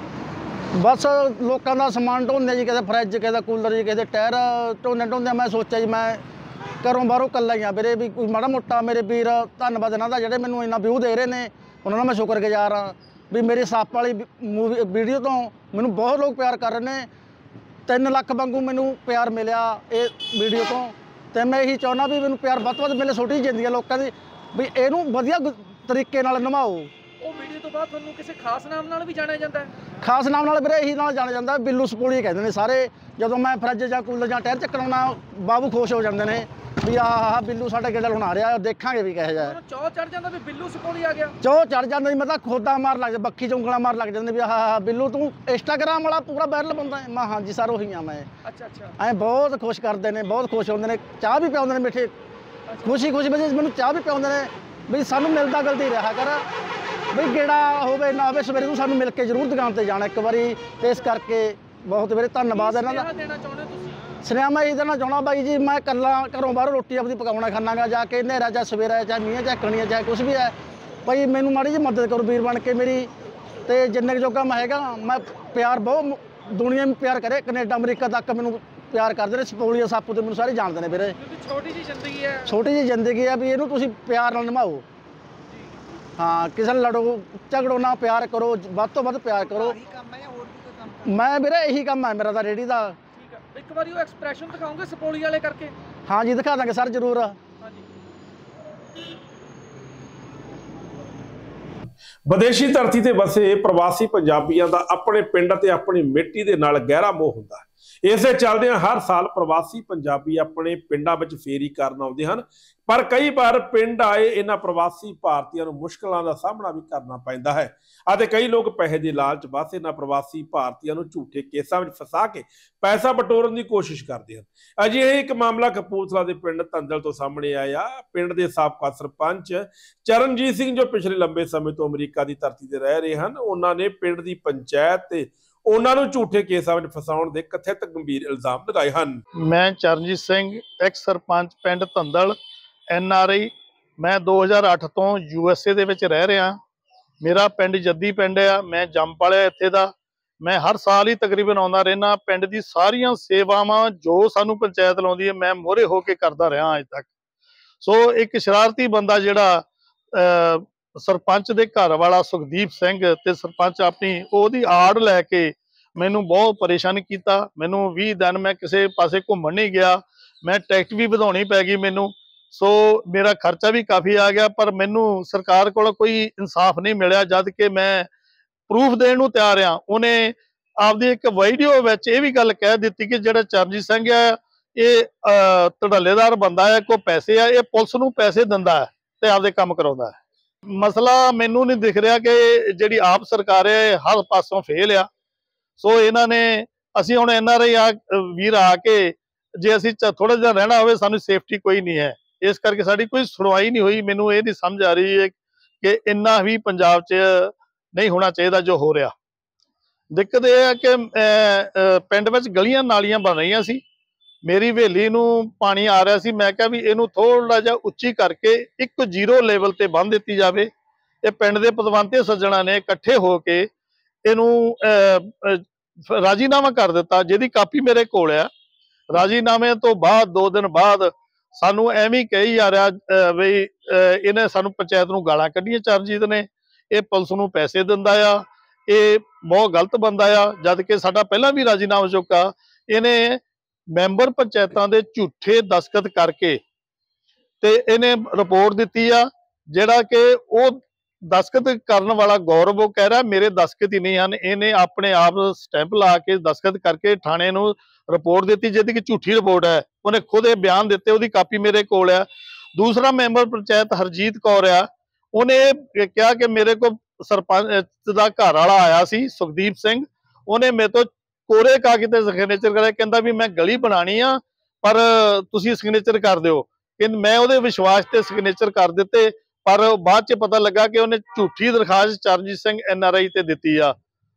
ਬਸ ਲੋਕਾਂ ਦਾ ਸਮਾਨ ਢੋਂਦੇ ਜੀ, ਕਿਸੇ ਫਰਿੱਜ, ਕਿਸੇ ਕੂਲਰ ਜੀ, ਕਿਸੇ ਟਾਇਰ ਢੋਂਦੇ ਮੈਂ ਸੋਚਿਆ ਜੀ ਮੈਂ ਘਰੋਂ ਬਾਹਰੋਂ ਇਕੱਲਾ ਹੀ ਆ ਵੀਰੇ, ਵੀ ਕੋਈ ਮਾੜਾ ਮੋਟਾ ਮੇਰੇ ਵੀਰ ਧੰਨਵਾਦ ਇਹਨਾਂ ਦਾ ਜਿਹੜੇ ਮੈਨੂੰ ਇੰਨਾ ਵਿਊ ਦੇ ਰਹੇ ਨੇ, ਉਹਨਾਂ ਦਾ ਮੈਂ ਸ਼ੁਕਰਗੁਜ਼ਾਰ ਹਾਂ ਵੀ ਮੇਰੀ ਸੱਪ ਵਾਲੀ ਵੀਡੀਓ ਤੋਂ ਮੈਨੂੰ ਬਹੁਤ ਲੋਕ ਪਿਆਰ ਕਰ ਰਹੇ ਨੇ। 3 ਲੱਖ ਵਾਂਗੂ ਮੈਨੂੰ ਪਿਆਰ ਮਿਲਿਆ ਇਹ ਵੀਡੀਓ ਤੋਂ, ਅਤੇ ਮੈਂ ਇਹੀ ਚਾਹੁੰਦਾ ਵੀ ਮੈਨੂੰ ਪਿਆਰ ਵੱਧ ਤੋਂ ਵੱਧ ਮਿਲੇ ਛੋਟੀ ਜ਼ਿੰਦਗੀ ਲੋਕਾਂ ਦੀ, ਵੀ ਇਹਨੂੰ ਵਧੀਆ ਤਰੀਕੇ ਨਾਲ ਨਿਭਾਓ। ਉਹ ਵੀਡੀਓ ਤੋਂ ਬਾਅਦ ਤੁਹਾਨੂੰ ਕਿਸੇ ਖਾਸ ਨਾਮ ਨਾਲ ਵੀ ਜਾਣਿਆ ਜਾਂਦਾ ਹੈ? ਖਾਸ ਨਾਮ ਨਾਲ ਵੀਰੇ ਇਹੀ ਨਾਲ ਜਾਣਿਆ ਜਾਂਦਾ, ਬਿੱਲੂ ਸਪੋਲੀ ਕਹਿੰਦੇ ਨੇ ਸਾਰੇ। ਜਦੋਂ ਮੈਂ ਫਰਿੱਜ ਜਾਂ ਕੂਲਰ ਜਾਂ ਟਾਇਰ ਚੱਕਣਾ ਬਾਬੂ ਖੁਸ਼ ਹੋ ਜਾਂਦੇ ਨੇ ਵੀ ਆਹ ਬਿੱਲੂ ਸਾਡਾ ਗੇੜਾ ਬਣਾ ਰਿਹਾ, ਦੇਖਾਂਗੇ ਵੀ ਕਿਹੋ ਜਿਹਾ। ਚੌ ਚੜ ਜਾਂਦਾ ਵੀ ਬਿੱਲੂ ਸਪੋਲੀ ਆ ਗਿਆ? ਚੌ ਚੜ ਜਾਂਦਾ ਜੀ, ਮੈਂ ਤਾਂ ਖੋਦਾ ਮਾਰ ਲੱਗ ਜਾਂਦਾ, ਬੱਖੀ ਚੌਂਕਲਾਂ ਮਾਰ ਲੱਗ ਜਾਂਦੇ ਵੀ ਆਹ ਬਿੱਲੂ ਤੂੰ ਇੰਸਟਾਗ੍ਰਾਮ ਵਾਲਾ ਪੂਰਾ ਵਾਇਰਲ ਬੰਦਾ ਹੈ। ਮੈਂ ਹਾਂਜੀ ਸਰ ਉਹੀ ਆ ਮੈਂ। ਅੱਛਾ। ਐਂ ਬਹੁਤ ਖੁਸ਼ ਕਰਦੇ ਨੇ, ਬਹੁਤ ਖੁਸ਼ ਹੁੰਦੇ ਨੇ, ਚਾਹ ਵੀ ਪਿਆਉਂਦੇ ਨੇ ਮਿੱਠੇ, ਖੁਸ਼ੀ ਵਿੱਚ ਮੈਨੂੰ ਚਾਹ ਵੀ ਪਿਆਉਂਦੇ ਨੇ ਵੀ ਸਾਨੂੰ ਮਿਲਦਾ ਗਲਤੀ ਰਿਹਾ ਕਰ, ਬਈ ਗੇੜਾ ਹੋਵੇ ਨਾ ਹੋਵੇ ਸਵੇਰੇ ਤੂੰ ਸਾਨੂੰ ਮਿਲ ਕੇ ਜ਼ਰੂਰ ਦੁਕਾਨ 'ਤੇ ਜਾਣਾ ਇੱਕ ਵਾਰੀ। ਅਤੇ ਇਸ ਕਰਕੇ ਬਹੁਤ ਵੀਰੇ ਧੰਨਵਾਦ ਇਹਨਾਂ ਦਾ। ਦੇਣਾ ਚਾਹੁੰਦੇ ਤੁਸੀਂ? ਸੁਨੇਹਾ ਮੈਂ ਇਹ ਦੇਣਾ ਚਾਹੁੰਦਾ ਬਾਈ ਜੀ, ਮੈਂ ਇਕੱਲਾ ਘਰੋਂ ਬਾਹਰੋਂ ਰੋਟੀ ਆਪਣੀ ਪਕਾਉਣਾ ਖਾਂਦਾਗਾ ਜਾ ਕੇ, ਹਨੇਰਾ ਚਾਹੇ ਸਵੇਰਾ ਚਾਹੇ ਮੀਂਹ ਚਾਹੇ ਕਣੀਆਂ ਚਾਹੇ ਕੁਛ ਵੀ ਹੈ, ਭਾਈ ਮੈਨੂੰ ਮਾੜੀ ਜਿਹੀ ਮਦਦ ਕਰੋ ਵੀਰ ਬਣ ਕੇ ਮੇਰੀ। ਅਤੇ ਜਿੰਨੇ ਕੁ ਜੋਗਾ ਮੈਂ ਹੈਗਾ, ਮੈਂ ਪਿਆਰ ਬਹੁਤ ਦੁਨੀਆ ਨੂੰ ਪਿਆਰ ਕਰੇ, ਕੈਨੇਡਾ ਅਮਰੀਕਾ ਤੱਕ ਮੈਨੂੰ ਪਿਆਰ ਕਰਦੇ ਨੇ। ਸਪੋਲੀਆ ਸੱਪ ਤੇ ਮੈਨੂੰ ਸਾਰੇ ਜਾਣਦੇ ਨੇ ਵੀਰੇ। ਛੋਟੀ ਜਿਹੀ ਜ਼ਿੰਦਗੀ ਹੈ, ਛੋਟੀ ਜਿਹੀ ਜ਼ਿੰਦਗੀ ਹੈ, ਵੀ ਇਹਨੂੰ ਤੁਸੀਂ ਪਿਆਰ ਨਾਲ ਨਿਭਾਓ। ਹਾਂ, ਕਿਸੇ ਨਾਲ ਲੜੋ ਝਗੜੋ ਨਾ, ਪਿਆਰ ਕਰੋ, ਵੱਧ ਤੋਂ ਵੱਧ ਪਿਆਰ ਕਰੋ। ਮੈਂ ਵੀਰੇ ਇਹੀ ਕੰਮ ਹੈ ਮੇਰਾ ਤਾਂ ਰੇਹੜੀ ਦਾ। ਇੱਕ ਵਾਰੀ ਉਹ ਐਕਸਪ੍ਰੈਸ਼ਨ ਦਿਖਾਓਗੇ ਸਪੋਲੀ ਵਾਲੇ ਕਰਕੇ? हाँ जी दिखा देंगे सर जरूर। ਵਿਦੇਸ਼ੀ ਧਰਤੀ ਤੇ ਵਸੇ ਪ੍ਰਵਾਸੀ ਪੰਜਾਬੀਆਂ ਦਾ ਆਪਣੇ ਪਿੰਡ ਤੇ ਆਪਣੀ ਮਿੱਟੀ ਦੇ ਨਾਲ ਗਹਿਰਾ ਮੋਹ ਹੁੰਦਾ ਹੈ। ਇਸੇ ਚੱਲਦਿਆਂ ਹਰ ਸਾਲ ਪ੍ਰਵਾਸੀ ਪੰਜਾਬੀ ਆਪਣੇ ਪਿੰਡਾਂ ਵਿੱਚ ਫੇਰੀ ਕਰਨ ਆਉਂਦੇ ਹਨ, ਪਰ ਕਈ ਵਾਰ ਪਿੰਡ ਆਏ ਇਹਨਾਂ ਪ੍ਰਵਾਸੀ ਭਾਰਤੀਆਂ ਨੂੰ ਮੁਸ਼ਕਲਾਂ ਦਾ ਸਾਹਮਣਾ ਵੀ ਕਰਨਾ ਪੈਂਦਾ ਹੈ ਅਤੇ ਕਈ ਲੋਕ ਪੈਸੇ ਦੇ ਲਾਲਚ ਬਸ ਇਹਨਾਂ ਪ੍ਰਵਾਸੀ ਭਾਰਤੀਆਂ ਨੂੰ ਝੂਠੇ ਕੇਸਾਂ ਵਿੱਚ ਫਸਾ ਕੇ ਪੈਸਾ ਬਟੋਰਨ ਦੀ ਕੋਸ਼ਿਸ਼ ਕਰਦੇ ਹਨ। ਅਜਿਹੇ ਇੱਕ ਮਾਮਲਾ ਕਪੂਰਥਲਾ ਦੇ ਪਿੰਡ ਧੰਦਲ ਤੋਂ ਸਾਹਮਣੇ ਆਇਆ। ਪਿੰਡ ਦੇ ਸਾਬਕਾ ਸਰਪੰਚ ਚਰਨਜੀਤ ਸਿੰਘ, ਜੋ ਪਿਛਲੇ ਲੰਬੇ ਸਮੇਂ ਤੋਂ ਅਮਰੀਕਾ ਦੀ ਧਰਤੀ ਤੇ ਰਹਿ ਰਹੇ ਹਨ, ਉਹਨਾਂ ਨੇ ਪਿੰਡ ਦੀ ਪੰਚਾਇਤ ਤੇ ਉਹਨਾਂ ਨੂੰ ਝੂਠੇ ਕੇਸਾਂ ਵਿੱਚ ਫਸਾਉਣ ਦੇ ਕਥਿਤ ਗੰਭੀਰ ਇਲਜ਼ਾਮ ਲਗਾਏ ਹਨ। ਮੈਂ ਚਰਨਜੀਤ ਸਿੰਘ, ਐਕਸ ਸਰਪੰਚ ਪਿੰਡ ਧੰਦਲ, NRI। ਮੈਂ 2008 ਤੋਂ USA ਦੇ ਵਿੱਚ ਰਹਿ ਰਿਹਾ। ਮੇਰਾ ਪਿੰਡ ਜੱਦੀ ਪਿੰਡ ਆ, ਮੈਂ ਜੰਮ ਪਲਿਆ ਇੱਥੇ ਦਾ। ਮੈਂ ਹਰ ਸਾਲ ਹੀ ਤਕਰੀਬਨ ਆਉਂਦਾ ਰਹਿਣਾ। ਪਿੰਡ ਦੀ ਸਾਰੀਆਂ ਸੇਵਾਵਾਂ ਜੋ ਸਾਨੂੰ ਪੰਚਾਇਤ ਲਾਉਂਦੀ ਹੈ ਮੈਂ ਮੋਹਰੇ ਹੋ ਕੇ ਕਰਦਾ ਰਿਹਾ ਅੱਜ ਤੱਕ। ਸੋ ਇੱਕ ਸ਼ਰਾਰਤੀ ਬੰਦਾ ਜਿਹੜਾ ਸਰਪੰਚ ਦੇ ਘਰ ਵਾਲਾ ਸੁਖਦੀਪ ਸਿੰਘ ਤੇ ਸਰਪੰਚ ਆਪਣੀ ਉਹਦੀ ਆੜ ਲੈ ਕੇ ਮੈਨੂੰ ਬਹੁਤ ਪਰੇਸ਼ਾਨ ਕੀਤਾ। ਮੈਨੂੰ 20 ਦਿਨ ਮੈਂ ਕਿਸੇ ਪਾਸੇ ਘੁੰਮਣ ਨਹੀਂ ਗਿਆ। ਮੈਂ ਟਿਕਟ ਵੀ ਵਧਾਉਣੀ ਪੈ ਗਈ ਮੈਨੂੰ। ਸੋ ਮੇਰਾ ਖਰਚਾ ਵੀ ਕਾਫੀ ਆ ਗਿਆ, ਪਰ ਮੈਨੂੰ ਸਰਕਾਰ ਕੋਲ ਕੋਈ ਇਨਸਾਫ ਨਹੀਂ ਮਿਲਿਆ। ਜਦ ਕਿ ਮੈਂ ਪ੍ਰੂਫ ਦੇਣ ਨੂੰ ਤਿਆਰ ਆ। ਉਹਨੇ ਆਪਦੀ ਇੱਕ ਵੀਡੀਓ ਵਿੱਚ ਇਹ ਵੀ ਗੱਲ ਕਹਿ ਦਿੱਤੀ ਕਿ ਜਿਹੜਾ ਚਰਨਜੀਤ ਸਿੰਘ ਆ ਇਹ ਧੜੱਲੇਦਾਰ ਬੰਦਾ ਹੈ, ਕੋਈ ਪੈਸੇ ਆ, ਇਹ ਪੁਲਿਸ ਨੂੰ ਪੈਸੇ ਦਿੰਦਾ ਹੈ ਤੇ ਆਪਦੇ ਕੰਮ ਕਰਾਉਂਦਾ ਹੈ। ਮਸਲਾ ਮੈਨੂੰ ਨਹੀਂ ਦਿਖ ਰਿਹਾ ਕਿ ਜਿਹੜੀ ਆਪ ਸਰਕਾਰ ਹੈ ਹਰ ਪਾਸੋਂ ਫੇਲ ਆ। ਸੋ ਇਹਨਾਂ ਨੇ ਅਸੀਂ ਹੁਣ NRI ਵੀਰ ਆ ਕੇ ਜੇ ਅਸੀਂ ਥੋੜਾ ਜਿਹਾ ਰਹਿਣਾ ਹੋਵੇ, ਸਾਨੂੰ ਸੇਫਟੀ ਕੋਈ ਨਹੀਂ ਹੈ। ਇਸ ਕਰਕੇ ਸਾਡੀ ਕੋਈ ਸੁਣਵਾਈ ਨਹੀਂ ਹੋਈ। ਮੈਨੂੰ ਇਹ ਨਹੀਂ ਸਮਝ ਆ ਰਹੀ ਹੈ ਕਿ ਇੰਨਾ ਵੀ ਪੰਜਾਬ 'ਚ ਨਹੀਂ ਹੋਣਾ ਚਾਹੀਦਾ ਜੋ ਹੋ ਰਿਹਾ। ਦਿੱਕਤ ਇਹ ਹੈ ਕਿ ਪਿੰਡ ਵਿੱਚ ਗਲੀਆਂ ਨਾਲੀਆਂ ਬਣ ਰਹੀਆਂ ਸੀ, ਮੇਰੀ ਹਵੇਲੀ ਨੂੰ ਪਾਣੀ ਆ ਰਿਹਾ ਸੀ। ਮੈਂ ਕਿਹਾ ਵੀ ਇਹਨੂੰ ਥੋੜਾ ਜਿਹਾ ਉੱਚੀ ਕਰਕੇ ਇੱਕ 0 ਲੈਵਲ ਤੇ ਬੰਨ੍ਹ ਦਿੱਤੀ ਜਾਵੇ। ਇਹ ਪਿੰਡ ਦੇ ਪਤਵੰਤੇ ਸੱਜਣਾ ਨੇ ਇਕੱਠੇ ਹੋ ਕੇ ਇਹਨੂੰ ਰਾਜੀਨਾਮਾ ਕਰ ਦਿੱਤਾ, ਜਿਹਦੀ ਕਾਪੀ ਮੇਰੇ ਕੋਲ ਆ। ਰਾਜੀਨਾਮੇ ਤੋਂ ਬਾਅਦ 2 ਦਿਨ ਬਾਅਦ ਸਾਨੂੰ ਐਵੇਂ ਕਹੀ ਜਾ ਰਿਹਾ ਵੀ ਇਹਨੇ ਸਾਨੂੰ ਪੰਚਾਇਤ ਨੂੰ ਗਾਲਾਂ ਕੱਢੀਆਂ। ਚਰਨਜੀਤ ਨੇ ਇਹ ਪੁਲਿਸ ਨੂੰ ਪੈਸੇ ਦਿੰਦਾ ਆ, ਇਹ ਬਹੁਤ ਗਲਤ ਬੰਦਾ ਆ। ਜਦ ਕਿ ਸਾਡਾ ਪਹਿਲਾਂ ਵੀ ਰਾਜੀਨਾਮਾ ਚੁੱਕਾ। ਇਹਨੇ ਮੈਂਬਰ ਪੰਚਾਇਤਾਂ ਦੇ ਝੂਠੇ ਦਸਖਤ ਕਰਕੇ ਤੇ ਇਹਨੇ ਰਿਪੋਰਟ ਦਿੱਤੀ ਆ, ਜਿਹੜਾ ਕਿ ਉਹ ਦਸਖਤ ਕਰਨ ਵਾਲਾ ਗੌਰਵ ਉਹ ਕਹਿ ਰਿਹਾ ਮੇਰੇ ਦਸਖਤ ਹੀ ਨਹੀਂ ਹਨ। ਇਹਨੇ ਆਪਣੇ ਆਪ ਸਟੈਂਪ ਲਾ ਕੇ ਦਸਖਤ ਕਰਕੇ ਥਾਣੇ ਨੂੰ ਰਿਪੋਰਟ ਦਿੱਤੀ, ਜਿਹਦੀ ਕਿ ਝੂਠੀ ਰਿਪੋਰਟ ਹੈ। ਉਹਨੇ ਖੁਦ ਇਹ ਬਿਆਨ ਦਿੱਤੇ, ਉਹਦੀ ਕਾਪੀ ਮੇਰੇ ਕੋਲ ਆ। ਦੂਸਰਾ ਮੈਂਬਰ ਪੰਚਾਇਤ ਹਰਜੀਤ ਕੌਰ ਆ, ਉਹਨੇ ਕਿਹਾ ਕਿ ਮੇਰੇ ਕੋਲ ਸਰਪੰਚ ਦਾ ਘਰ ਵਾਲਾ ਆਇਆ ਸੀ ਸੁਖਦੀਪ ਸਿੰਘ, ਉਹਨੇ ਮੇਰੇ ਤੋਂ ਕੋਰੇ ਕਾਗਜ਼ ਤੇ ਸਿਗਨੇਚਰ ਕਰਾਇਆ। ਕਹਿੰਦਾ ਵੀ ਮੈਂ ਗਲੀ ਬਣਾਣੀ ਆ, ਪਰ ਤੁਸੀਂ ਸਿਗਨੇਚਰ ਕਰ ਦਿਓ। ਮੈਂ ਉਹਦੇ ਵਿਸ਼ਵਾਸ ਤੇ ਸਿਗਨੇਚਰ ਕਰ ਦਿੱਤੇ, ਪਰ ਬਾਅਦ ਚ ਪਤਾ ਲੱਗਾ ਕਿ ਉਹਨੇ ਝੂਠੀ ਦਰਖਾਸਤ ਚਰਨਜੀਤ ਸਿੰਘ NRI ਤੇ ਦਿੱਤੀ ਆ।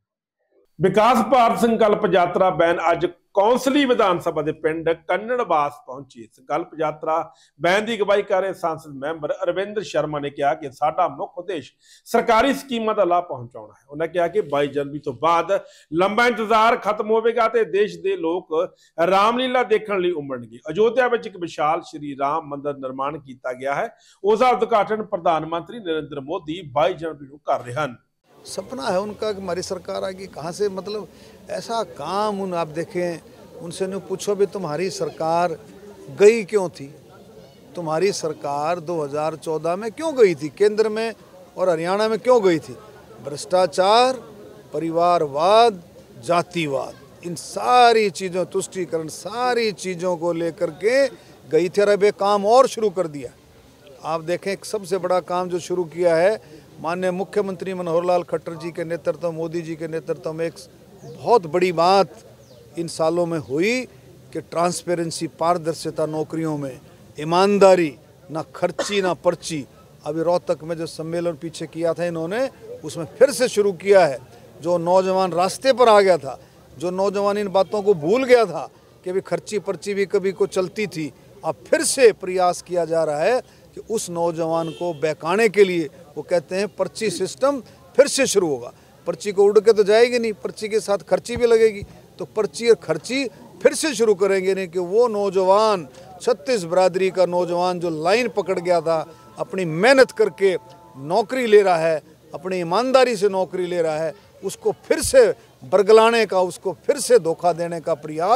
ਵਿਕਾਸ ਭਾਰਤ ਸੰਕਲਪ ਯਾਤਰਾ ਬੈਨ ਅੱਜ ਕੌਂਸਲੀ ਵਿਧਾਨ ਸਭਾ ਦੇ ਪਿੰਡ ਕੰਨੜਵਾਸ ਪਹੁੰਚੀ। ਸੰਕਲਪ ਯਾਤਰਾ ਬੈਨ ਦੀ ਅਗਵਾਈ ਕਰ ਰਹੇ ਸੰਸਦ ਮੈਂਬਰ ਅਰਵਿੰਦਰ ਸ਼ਰਮਾ ਨੇ ਕਿਹਾ ਕਿ ਸਾਡਾ ਮੁੱਖ ਉਦੇਸ਼ ਸਰਕਾਰੀ ਸਕੀਮਾਂ ਦਾ ਲਾਭ ਪਹੁੰਚਾਉਣਾ ਹੈ। ਉਹਨਾਂ ਕਿਹਾ ਕਿ 22 ਜਨਵਰੀ ਤੋਂ ਬਾਅਦ ਲੰਬਾ ਇੰਤਜ਼ਾਰ ਖਤਮ ਹੋਵੇਗਾ ਤੇ ਦੇਸ਼ ਦੇ ਲੋਕ ਰਾਮਲੀਲਾ ਦੇਖਣ ਲਈ ਉਮੜਨਗੇ। ਅਯੋਧਿਆ ਵਿੱਚ ਇੱਕ ਵਿਸ਼ਾਲ ਸ਼੍ਰੀ ਰਾਮ ਮੰਦਿਰ ਨਿਰਮਾਣ ਕੀਤਾ ਗਿਆ ਹੈ। ਉਸ ਦਾ ਉਦਘਾਟਨ ਪ੍ਰਧਾਨ ਮੰਤਰੀ ਨਰਿੰਦਰ मोदी 22 जनवरी को कर रहे हैं। सपना है उनका कि हमारी सरकार आएगी। कहाँ से मतलब ऐसा काम आप देखें, उनसे नहीं पूछो भी तुम्हारी सरकार गई क्यों थी, तुम्हारी सरकार 2014 में क्यों गई थी, केंद्र में और हरियाणा में क्यों गई थी। भ्रष्टाचार, परिवारवाद, जातिवाद, इन सारी चीज़ों, तुष्टीकरण, सारी चीज़ों को लेकर के गई थी। और अब एक काम और शुरू कर दिया। आप देखें एक सबसे बड़ा काम जो शुरू किया है माननीय मुख्यमंत्री मनोहर लाल खट्टर जी के नेतृत्व, मोदी जी के नेतृत्व में एक बहुत बड़ी बात इन सालों में हुई कि ट्रांसपेरेंसी, पारदर्शिता नौकरियों में, ईमानदारी, ना खर्ची ना पर्ची। अभी रोहतक में जो सम्मेलन पीछे किया था इन्होंने, उसमें फिर से शुरू किया है। जो नौजवान रास्ते पर आ गया था, जो नौजवान इन बातों को भूल गया था कि अभी खर्ची पर्ची भी कभी को चलती थी, अब फिर से प्रयास किया जा रहा है कि उस नौजवान को बहकाने के लिए वो कहते हैं पर्ची सिस्टम फिर से शुरू होगा। पर्ची को उड़ के तो जाएगी नहीं, पर्ची के साथ खर्ची भी लगेगी, तो पर्ची और खर्ची फिर से शुरू करेंगे। नहीं कि वो नौजवान 36 बरादरी का नौजवान जो लाइन पकड़ गया था, अपनी मेहनत करके नौकरी ले रहा है, अपनी ईमानदारी से नौकरी ले रहा है, उसको फिर से बरगलाने का, उसको फिर से धोखा देने का प्रयास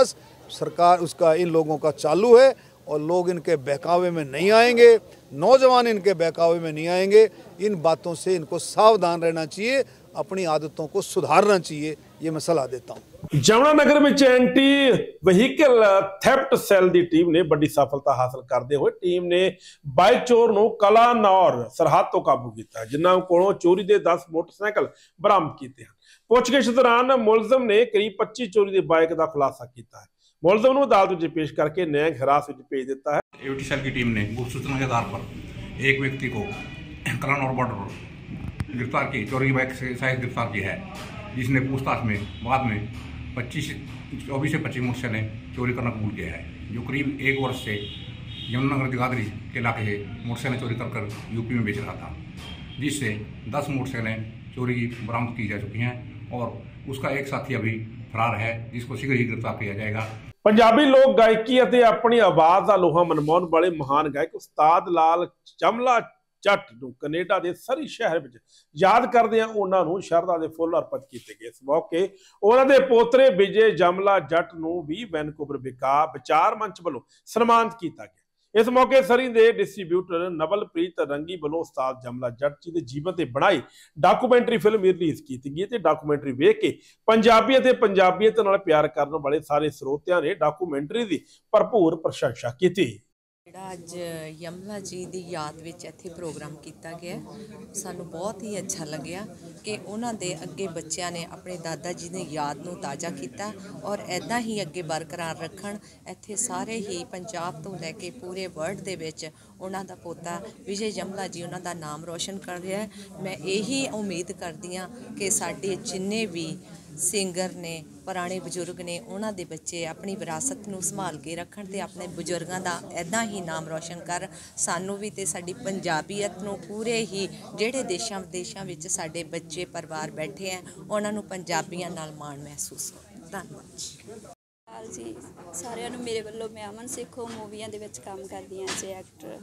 सरकार उसका इन लोगों का चालू है और लोग इनके बहकावे में नहीं आएंगे, नौजवान इनके बहकावे में नहीं आएंगे। इन बातों से इनको सावधान रहना चाहिए, अपनी आदतों को सुधारना चाहिए, ये मैं सलाह देता हूँ। जमुनानगर में एंटी ਵਹੀਕਲ ਥੈਫਟ ਸੈੱਲ ਦੀ ਟੀਮ ਨੇ ਵੱਡੀ ਸਫਲਤਾ ਹਾਸਲ ਕਰਦੇ ਹੋਏ ਟੀਮ ਨੇ ਬਾਈਕ ਚੋਰ ਨੂੰ ਕਲਾਨੌਰ ਸਰਹੱਦ ਤੋਂ ਕਾਬੂ ਕੀਤਾ, ਜਿਨ੍ਹਾਂ ਕੋਲੋਂ ਚੋਰੀ ਦੇ 10 ਮੋਟਰਸਾਈਕਲ ਬਰਾਮਦ ਕੀਤੇ ਹਨ। ਪੁੱਛਗਿੱਛ ਦੌਰਾਨ ਮੁਲਜ਼ਮ ਨੇ ਕਰੀਬ 25 ਚੋਰੀ ਦੀ ਬਾਈਕ ਦਾ ਖੁਲਾਸਾ ਕੀਤਾ ਹੈ। मुलजम को अदालत में पेश करके न्यायिक हिरासत में भेज देता है। एवीटी सेल की टीम ने गुप्त सूचना के आधार पर एक व्यक्ति को कलानौर बॉर्डर पर गिरफ्तार की, चोरी की बाइक से शायद गिरफ्तार की है, जिसने पूछताछ में बाद में 24 से 25 मोटरसाइकिलें चोरी करना कबूल किया है, जो करीब 1 वर्ष से यमुनानगर जगाधरी के इलाके से मोटरसाइकिलें चोरी कर यूपी में बेच रहा था, जिससे 10 मोटरसाइकिलें चोरी की बरामद की जा चुकी हैं और उसका एक साथी अभी फरार है, जिसको शीघ्र ही गिरफ्तार किया जाएगा। पंजाबी लोक गायकी ਅਤੇ ਆਪਣੀ ਆਵਾਜ਼ ਦਾ ਲੋਹਾ ਮਨਵਾਉਣ ਵਾਲੇ ਮਹਾਨ ਗਾਇਕ ਉਸਤਾਦ ਲਾਲ ਜਮਲਾ ਜੱਟ ਨੂੰ ਕੈਨੇਡਾ ਦੇ ਸਰੀ ਸ਼ਹਿਰ ਵਿੱਚ ਯਾਦ ਕਰਦੇ ਆ ਉਹਨਾਂ ਨੂੰ ਸ਼ਰਧਾ ਦੇ ਫੁੱਲ ਅਰਪਿਤ ਕੀਤੇ ਗਏ। ਇਸ ਮੌਕੇ ਉਹਨਾਂ ਦੇ ਪੋਤਰੇ ਵਿਜੇ ਜਮਲਾ ਜੱਟ ਨੂੰ ਵੀ ਵੈਨਕੂਵਰ ਵਿਚਾਰ ਮੰਚ ਵੱਲੋਂ ਸਨਮਾਨਿਤ ਕੀਤਾ ਗਿਆ। इस मौके सरी के डिस्ट्रीब्यूटर नवलप्रीत रंगी वालों उस्ताद जमला जट जी के जीवन से बनाई डॉक्यूमेंटरी फिल्म रिलीज की गई। डॉक्यूमेंटरी वेख के पंजाबी ते पंजाबीयत नाल प्यार करने वाले सारे स्रोतियां ने डॉक्यूमेंटरी की भरपूर प्रशंसा की। अज यमला जी की याद में इत्थे प्रोग्राम किया गया, सानू बहुत ही अच्छा लग्या कि उन्होंने अगे बच्चों ने अपने दादा जी ने याद नूं ताज़ा किया और ऐदा ही अगे बरकरार रखन। इत्थे सारे ही पंजाब तो लैके पूरे वर्ल्ड दे विच उन्हां दा पोता विजय जमला जी उन्हां दा नाम रोशन कर रहा है। मैं यही उम्मीद करदी हाँ कि साडे जिन्ने भी सिंगर ने पुराने बजुर्ग ने उन्हां दे बच्चे अपनी विरासत नूं संभाल के रखण ते अपने बजुर्गों का ऐदा ही नाम रोशन कर, सानू भी ते साडी पंजाबीयत नूं पूरे ही जिहड़े देशां विदेशां विच साडे बच्चे परिवार बैठे हैं उन्हां नूं पंजाबियां नाल माण महसूस हो। धन्नवाद जी सारिਆਂ ਨੂੰ ਮੇਰੇ ਵੱਲੋਂ। मैं अमन सिखो मूवियां ਦੇ ਵਿੱਚ ਕੰਮ ਕਰਦੀ ਹਾਂ ਐਜ਼ ਐਕਟਰ,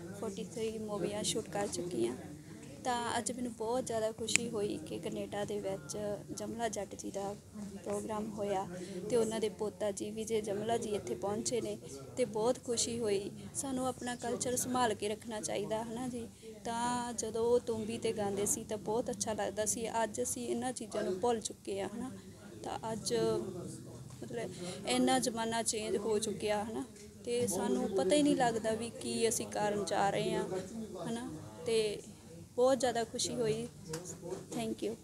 43 मूवियां शूट कर चुकी हाँ। ਤਾਂ ਅੱਜ ਮੈਨੂੰ ਬਹੁਤ ਜ਼ਿਆਦਾ ਖੁਸ਼ੀ ਹੋਈ ਕਿ ਕੈਨੇਡਾ ਦੇ ਵਿੱਚ ਜਮਲਾ ਜੱਟ ਜੀ ਦਾ ਪ੍ਰੋਗਰਾਮ ਹੋਇਆ ਤੇ ਉਹਨਾਂ ਦੇ ਪੋਤਾ ਜੀ ਵਿਜੇ ਜਮਲਾ ਜੀ ਇੱਥੇ ਪਹੁੰਚੇ ਨੇ ਤੇ ਬਹੁਤ ਖੁਸ਼ੀ ਹੋਈ। ਸਾਨੂੰ ਆਪਣਾ ਕਲਚਰ ਸੰਭਾਲ ਕੇ ਰੱਖਣਾ ਚਾਹੀਦਾ ਹੈ ਨਾ ਜੀ। ਤਾਂ ਜਦੋਂ ਉਹ ਤੁੰਬੀ ਤੇ ਗਾਉਂਦੇ ਸੀ ਤਾਂ ਬਹੁਤ ਅੱਛਾ ਲੱਗਦਾ ਸੀ। ਅੱਜ ਅਸੀਂ ਇਹਨਾਂ ਚੀਜ਼ਾਂ ਨੂੰ ਭੁੱਲ ਚੁੱਕੇ ਆ ਹੈ ਨਾ। ਤਾਂ ਅੱਜ ਮਤਲਬ ਇੰਨਾ ਜ਼ਮਾਨਾ ਚੇਂਜ ਹੋ ਚੁੱਕਿਆ ਹੈ ਨਾ ਤੇ ਸਾਨੂੰ ਪਤਾ ਹੀ ਨਹੀਂ ਲੱਗਦਾ ਵੀ ਕੀ ਅਸੀਂ ਕਾਰਨ ਜਾ ਰਹੇ ਹਾਂ ਹੈ ਨਾ। ਤੇ बहुत ज़्यादा खुशी हुई। थैंक यू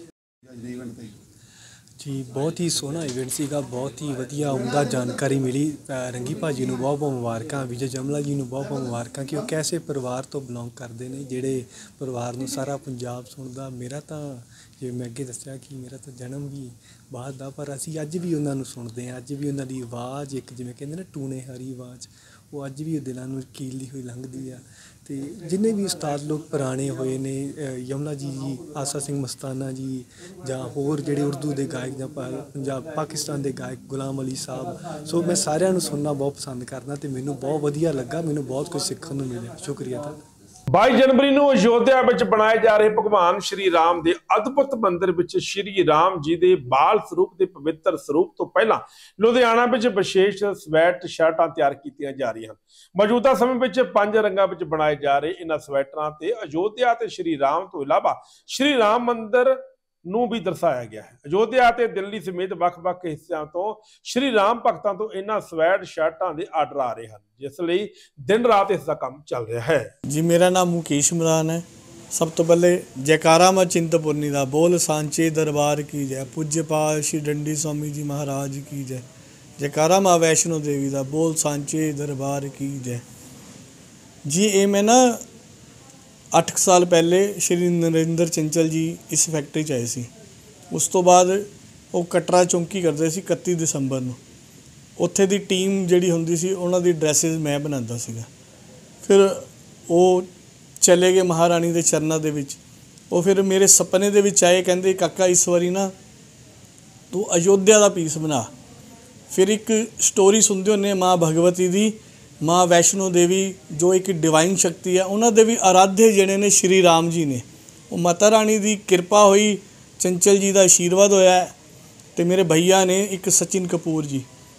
जी। बहुत ही सोहना इवेंट सीगा, बहुत ही वधिया उमदा जानकारी मिली। रंगी भाजी नूं बहुत बहुत मुबारकां, विजय जमला जी नूं बहुत बहुत मुबारकां कि वो कैसे परिवार तो बिलोंग करते हैं, जिहड़े परिवार नूं सारा पंजाब सुणदा। मेरा तो जे मैं अगे दस्सिया कि मेरा तो जन्म भी बाहर दा, पर असीं अज भी उन्हां नूं सुणदे हां। अज भी उन्हां दी आवाज़ एक जिवें कहंदे ने टूणे हरी आवाज़, वो अज भी दिलों नूं कीलदी हुई लंघदी आ। तो जिन्ने भी उस्ताद लोग पुराने होए ने, यमला जी आसा सिंह मस्ताना जी जां होर जिहड़े उर्दू के गायक जां पंजाब पाकिस्तान के गायक गुलाम अली साहब, सो मैं सारिਆਂ ਨੂੰ सुनना बहुत पसंद करना तो मैनू बहुत वधिया लगा, मैनू बहुत कुछ सीखने को मिला। शुक्रिया तुहाडा। 22 जनवरी ਨੂੰ ਅਯੋਧਿਆ ਵਿੱਚ ਬਣਾਏ ਜਾ ਰਹੇ ਭਗਵਾਨ ਸ਼੍ਰੀ ਰਾਮ ਦੇ ਅਦਭੁਤ ਮੰਦਿਰ ਵਿੱਚ ਸ਼੍ਰੀ ਰਾਮ ਜੀ ਦੇ ਬਾਲ ਸਰੂਪ ਦੇ ਪਵਿੱਤਰ ਸਰੂਪ ਤੋਂ ਪਹਿਲਾਂ ਲੁਧਿਆਣਾ ਵਿੱਚ ਵਿਸ਼ੇਸ਼ ਸਵੈਟ ਸ਼ਰਟਾਂ ਤਿਆਰ ਕੀਤੀਆਂ ਜਾ ਰਹੀਆਂ ਹਨ। ਮੌਜੂਦਾ ਸਮੇਂ ਵਿੱਚ 5 ਰੰਗਾਂ ਵਿੱਚ ਬਣਾਏ ਜਾ ਰਹੇ ਇਹਨਾਂ ਸਵੈਟਰਾਂ ਤੇ ਅਯੋਧਿਆ ਤੇ ਸ਼੍ਰੀ ਰਾਮ ਤੋਂ ਇਲਾਵਾ ਸ਼੍ਰੀ ਰਾਮ ਮੰਦਿਰ ਨੂੰ भी दर्शाया गया है। अयोध्या ते दिल्ली समेत ਵੱਖ-ਵੱਖ ਹਿੱਸਿਆਂ ਤੋਂ श्री राम भगतां तो इन्हां स्वैट शर्टां दे आर्डर आ रहे हैं, जिस लई दिन रात इसका काम चल रहा है। जी मेरा नाम मुकेश इमरान है। सब तो पहले जयकारा मां चिंतपूर्णी दा बोल सांचे दरबार की जय, पूज्य पाल श्री डंडी स्वामी जी महाराज की जय। जयकारा मां वैष्णो देवी दा बोल सांचे दरबार की जय। जी ये मैं ना 8 साल पहले श्री नरेंद्र चंचल जी इस फैक्ट्री च आए सी। उस तो बाद वो कटरा चौंकी करते सी 31 दसंबर नूं। उत्थे दी टीम जिहड़ी हुंदी सी उन्हां दी ड्रैसिस मैं बनांदा सीगा। फिर वो चले गए महारानी दे चरनां दे विच। वो फिर मेरे सपने दे विच आए, कहंदे काका इस वारी ना तू अयोध्या दा पीस बना। फिर एक स्टोरी सुनदे हुन्ने माँ भगवती दी, माँ वैष्णो देवी जो एक डिवाइन शक्ति है, उन्होंने भी आराध्य जिहड़े ने श्री राम जी ने, वो माता रानी की कृपा हुई, चंचल जी का आशीर्वाद होया। तो मेरे भैया ने एक सचिन कपूर जी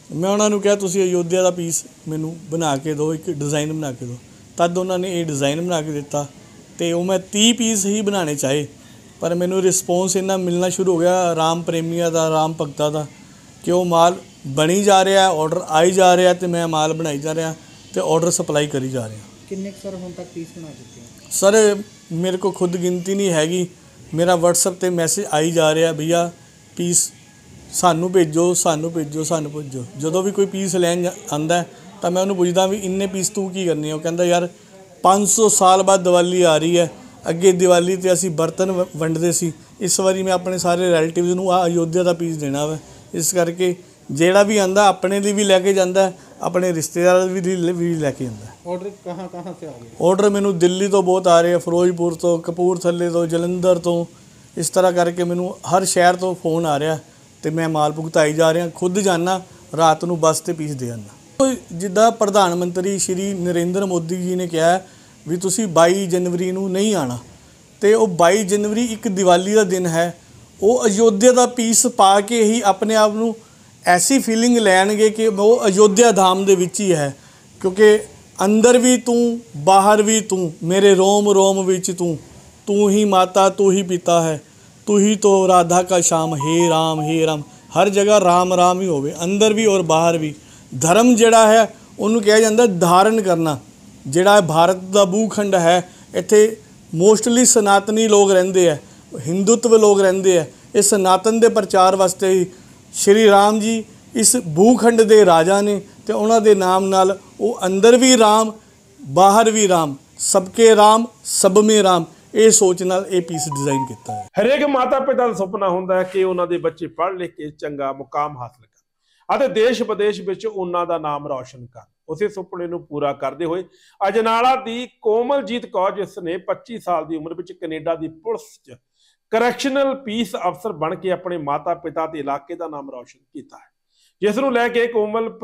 ਮੈਂ ਉਹਨਾਂ ਨੂੰ ਕਿਹਾ ਤੁਸੀਂ ਅਯੋਧਿਆ ਦਾ ਪੀਸ ਮੈਨੂੰ ਬਣਾ ਕੇ ਦਿਓ, ਇੱਕ ਡਿਜ਼ਾਈਨ ਬਣਾ ਕੇ ਦਿਓ। ਤਦ ਉਹਨਾਂ ਨੇ ਇਹ ਡਿਜ਼ਾਈਨ ਬਣਾ ਕੇ ਦਿੱਤਾ ਅਤੇ ਉਹ ਮੈਂ 30 ਪੀਸ ਹੀ ਬਣਾਉਣੇ ਚਾਹੇ, ਪਰ ਮੈਨੂੰ ਰਿਸਪੌਂਸ ਇੰਨਾ ਮਿਲਣਾ ਸ਼ੁਰੂ ਹੋ ਗਿਆ ਰਾਮ ਪ੍ਰੇਮੀਆਂ ਦਾ, ਰਾਮ ਭਗਤਾਂ ਦਾ, ਕਿ ਉਹ ਮਾਲ ਬਣੀ ਜਾ ਰਿਹਾ, ਆਰਡਰ ਆਈ ਜਾ ਰਿਹਾ ਅਤੇ ਮੈਂ ਮਾਲ ਬਣਾਈ ਜਾ ਰਿਹਾ ਅਤੇ ਆਰਡਰ ਸਪਲਾਈ ਕਰੀ ਜਾ ਰਿਹਾ। ਕਿੰਨੇ ਕੁ ਸਰ ਹੁਣ ਤੱਕ ਪੀਸ ਬਣਾ ਚੁੱਕੇ ਹੋ? ਸਰ ਮੇਰੇ ਕੋਲ ਖੁਦ ਗਿਣਤੀ ਨਹੀਂ ਹੈਗੀ, ਮੇਰਾ WhatsApp 'ਤੇ ਮੈਸੇਜ ਆਈ ਜਾ ਰਿਹਾ ਭਈਆ ਪੀਸ ਸਾਨੂੰ ਭੇਜੋ, ਸਾਨੂੰ ਭੇਜੋ, ਸਾਨੂੰ ਭੇਜੋ। ਜਦੋਂ ਵੀ ਕੋਈ ਪੀਸ ਲੈਣ ਆਉਂਦਾ ਤਾਂ ਮੈਂ ਉਹਨੂੰ ਪੁੱਛਦਾ ਵੀ ਇੰਨੇ ਪੀਸ ਤੂੰ ਕੀ ਕਰਨੇ? ਉਹ ਕਹਿੰਦਾ ਯਾਰ 500 ਸਾਲ ਬਾਅਦ ਦੀਵਾਲੀ ਆ ਰਹੀ ਹੈ, ਅੱਗੇ ਦੀਵਾਲੀ 'ਤੇ ਅਸੀਂ ਬਰਤਨ ਵੰਡਦੇ ਸੀ, ਇਸ ਵਾਰੀ ਮੈਂ ਆਪਣੇ ਸਾਰੇ ਰਿਲੇਟਿਵਸ ਨੂੰ ਆ ਅਯੋਧਿਆ ਦਾ ਪੀਸ ਦੇਣਾ ਵਾ। ਇਸ ਕਰਕੇ ਜਿਹੜਾ ਵੀ ਆਉਂਦਾ ਆਪਣੇ ਲਈ ਵੀ ਲੈ ਕੇ ਜਾਂਦਾ, ਆਪਣੇ ਰਿਸ਼ਤੇਦਾਰਾਂ ਵੀ ਲੈ ਕੇ ਜਾਂਦਾ। ਆਰਡਰ ਕਹਾਂ ਸੇ ਆ ਗਏ? ਆਰਡਰ ਮੈਨੂੰ ਦਿੱਲੀ ਤੋਂ ਬਹੁਤ ਆ ਰਹੇ ਆ, ਫਿਰੋਜ਼ਪੁਰ ਤੋਂ, ਕਪੂਰਥਲੇ ਤੋਂ, ਜਲੰਧਰ ਤੋਂ, ਇਸ ਤਰ੍ਹਾਂ ਕਰਕੇ ਮੈਨੂੰ ਹਰ ਸ਼ਹਿਰ ਤੋਂ ਫੋਨ ਆ ਰਿਹਾ ਅਤੇ ਮੈਂ ਮਾਲ ਭੁਗਤਾਈ ਜਾ ਰਿਹਾ। ਖੁਦ ਜਾਂਦਾ ਰਾਤ ਨੂੰ ਬੱਸ 'ਤੇ ਪੀਸ ਦੇ ਆਉਂਦਾ। ਜਿੱਦਾਂ ਪ੍ਰਧਾਨ ਮੰਤਰੀ ਸ਼੍ਰੀ ਨਰਿੰਦਰ ਮੋਦੀ ਜੀ ਨੇ ਕਿਹਾ ਵੀ ਤੁਸੀਂ 22 ਜਨਵਰੀ ਨੂੰ ਨਹੀਂ ਆਉਣਾ, ਅਤੇ ਉਹ 22 ਜਨਵਰੀ ਇੱਕ ਦੀਵਾਲੀ ਦਾ ਦਿਨ ਹੈ, ਉਹ ਅਯੋਧਿਆ ਦਾ ਪੀਸ ਪਾ ਕੇ ਹੀ ਆਪਣੇ ਆਪ ਨੂੰ ਐਸੀ ਫੀਲਿੰਗ ਲੈਣਗੇ ਕਿ ਉਹ ਅਯੋਧਿਆ ਧਾਮ ਦੇ ਵਿੱਚ ਹੀ ਹੈ, ਕਿਉਂਕਿ ਅੰਦਰ ਵੀ ਤੂੰ, ਬਾਹਰ ਵੀ ਤੂੰ, ਮੇਰੇ ਰੋਮ ਰੋਮ ਵਿੱਚ ਤੂੰ, ਤੂੰ ਹੀ ਮਾਤਾ, ਤੂੰ ਹੀ ਪਿਤਾ ਹੈ, ਤੂੰ ਹੀ ਤੋਂ ਰਾਧਾ ਕਾ ਸ਼ਾਮ, ਹੇ ਰਾਮ, ਹਰ ਜਗ੍ਹਾ ਰਾਮ ਰਾਮ ਹੀ ਹੋਵੇ, ਅੰਦਰ ਵੀ ਔਰ ਬਾਹਰ ਵੀ। ਧਰਮ ਜਿਹੜਾ ਹੈ ਉਹਨੂੰ ਕਿਹਾ ਜਾਂਦਾ ਧਾਰਨ ਕਰਨਾ। ਜਿਹੜਾ ਭਾਰਤ ਦਾ ਭੂਖੰਡ ਹੈ, ਇੱਥੇ ਮੋਸਟਲੀ ਸਨਾਤਨੀ ਲੋਕ ਰਹਿੰਦੇ ਹੈ, ਹਿੰਦੂਤਵ ਲੋਕ ਰਹਿੰਦੇ ਹੈ। ਇਸ ਸਨਾਤਨ ਦੇ ਪ੍ਰਚਾਰ ਵਾਸਤੇ ਹੀ ਸ਼੍ਰੀ ਰਾਮ ਜੀ ਇਸ ਭੂਖੰਡ ਦੇ ਰਾਜਾ ਨੇ, ਅਤੇ ਉਹਨਾਂ ਦੇ ਨਾਮ ਨਾਲ ਉਹ ਅੰਦਰ ਵੀ ਰਾਮ, ਬਾਹਰ ਵੀ ਰਾਮ, ਸਬਕੇ ਰਾਮ, ਸਭ ਮੇ ਰਾਮ, ਇਹ ਸੋਚ ਨਾਲ ਇਹ ਪੀਸ ਡਿਜ਼ਾਈਨ ਕੀਤਾ ਹੈ। ਹਰੇਕ ਮਾਤਾ ਪਿਤਾ ਦਾ ਸੁਪਨਾ ਹੁੰਦਾ ਹੈ ਕਿ ਉਹਨਾਂ ਦੇ ਬੱਚੇ ਪੜ੍ਹ ਲਿਖ ਕੇ ਚੰਗਾ ਮੁਕਾਮ ਹਾਸਲ ਕਰਨ ਅਤੇ ਦੇਸ਼ ਵਿਦੇਸ਼ ਵਿੱਚ ਉਹਨਾਂ ਦਾ ਨਾਮ ਰੌਸ਼ਨ ਕਰਨ। ਉਸੇ ਸੁਪਨੇ ਨੂੰ ਪੂਰਾ ਕਰਦੇ ਹੋਏ ਅਜਨਾਲਾ ਦੀ ਕੋਮਲਜੀਤ ਕੌਰ, ਜਿਸ ਨੇ 25 ਸਾਲ ਦੀ ਉਮਰ ਵਿੱਚ ਕੈਨੇਡਾ ਦੀ ਪੁਲਿਸ 'ਚ ਕਰੈਕਸ਼ਨਲ ਪੀਸ ਅਫਸਰ ਬਣ ਕੇ ਆਪਣੇ ਮਾਤਾ ਪਿਤਾ ਤੇ ਇਲਾਕੇ ਦਾ ਨਾਮ ਰੌਸ਼ਨ ਕੀਤਾ ਹੈ, ਜਿਸ ਨੂੰ ਲੈ ਕੇ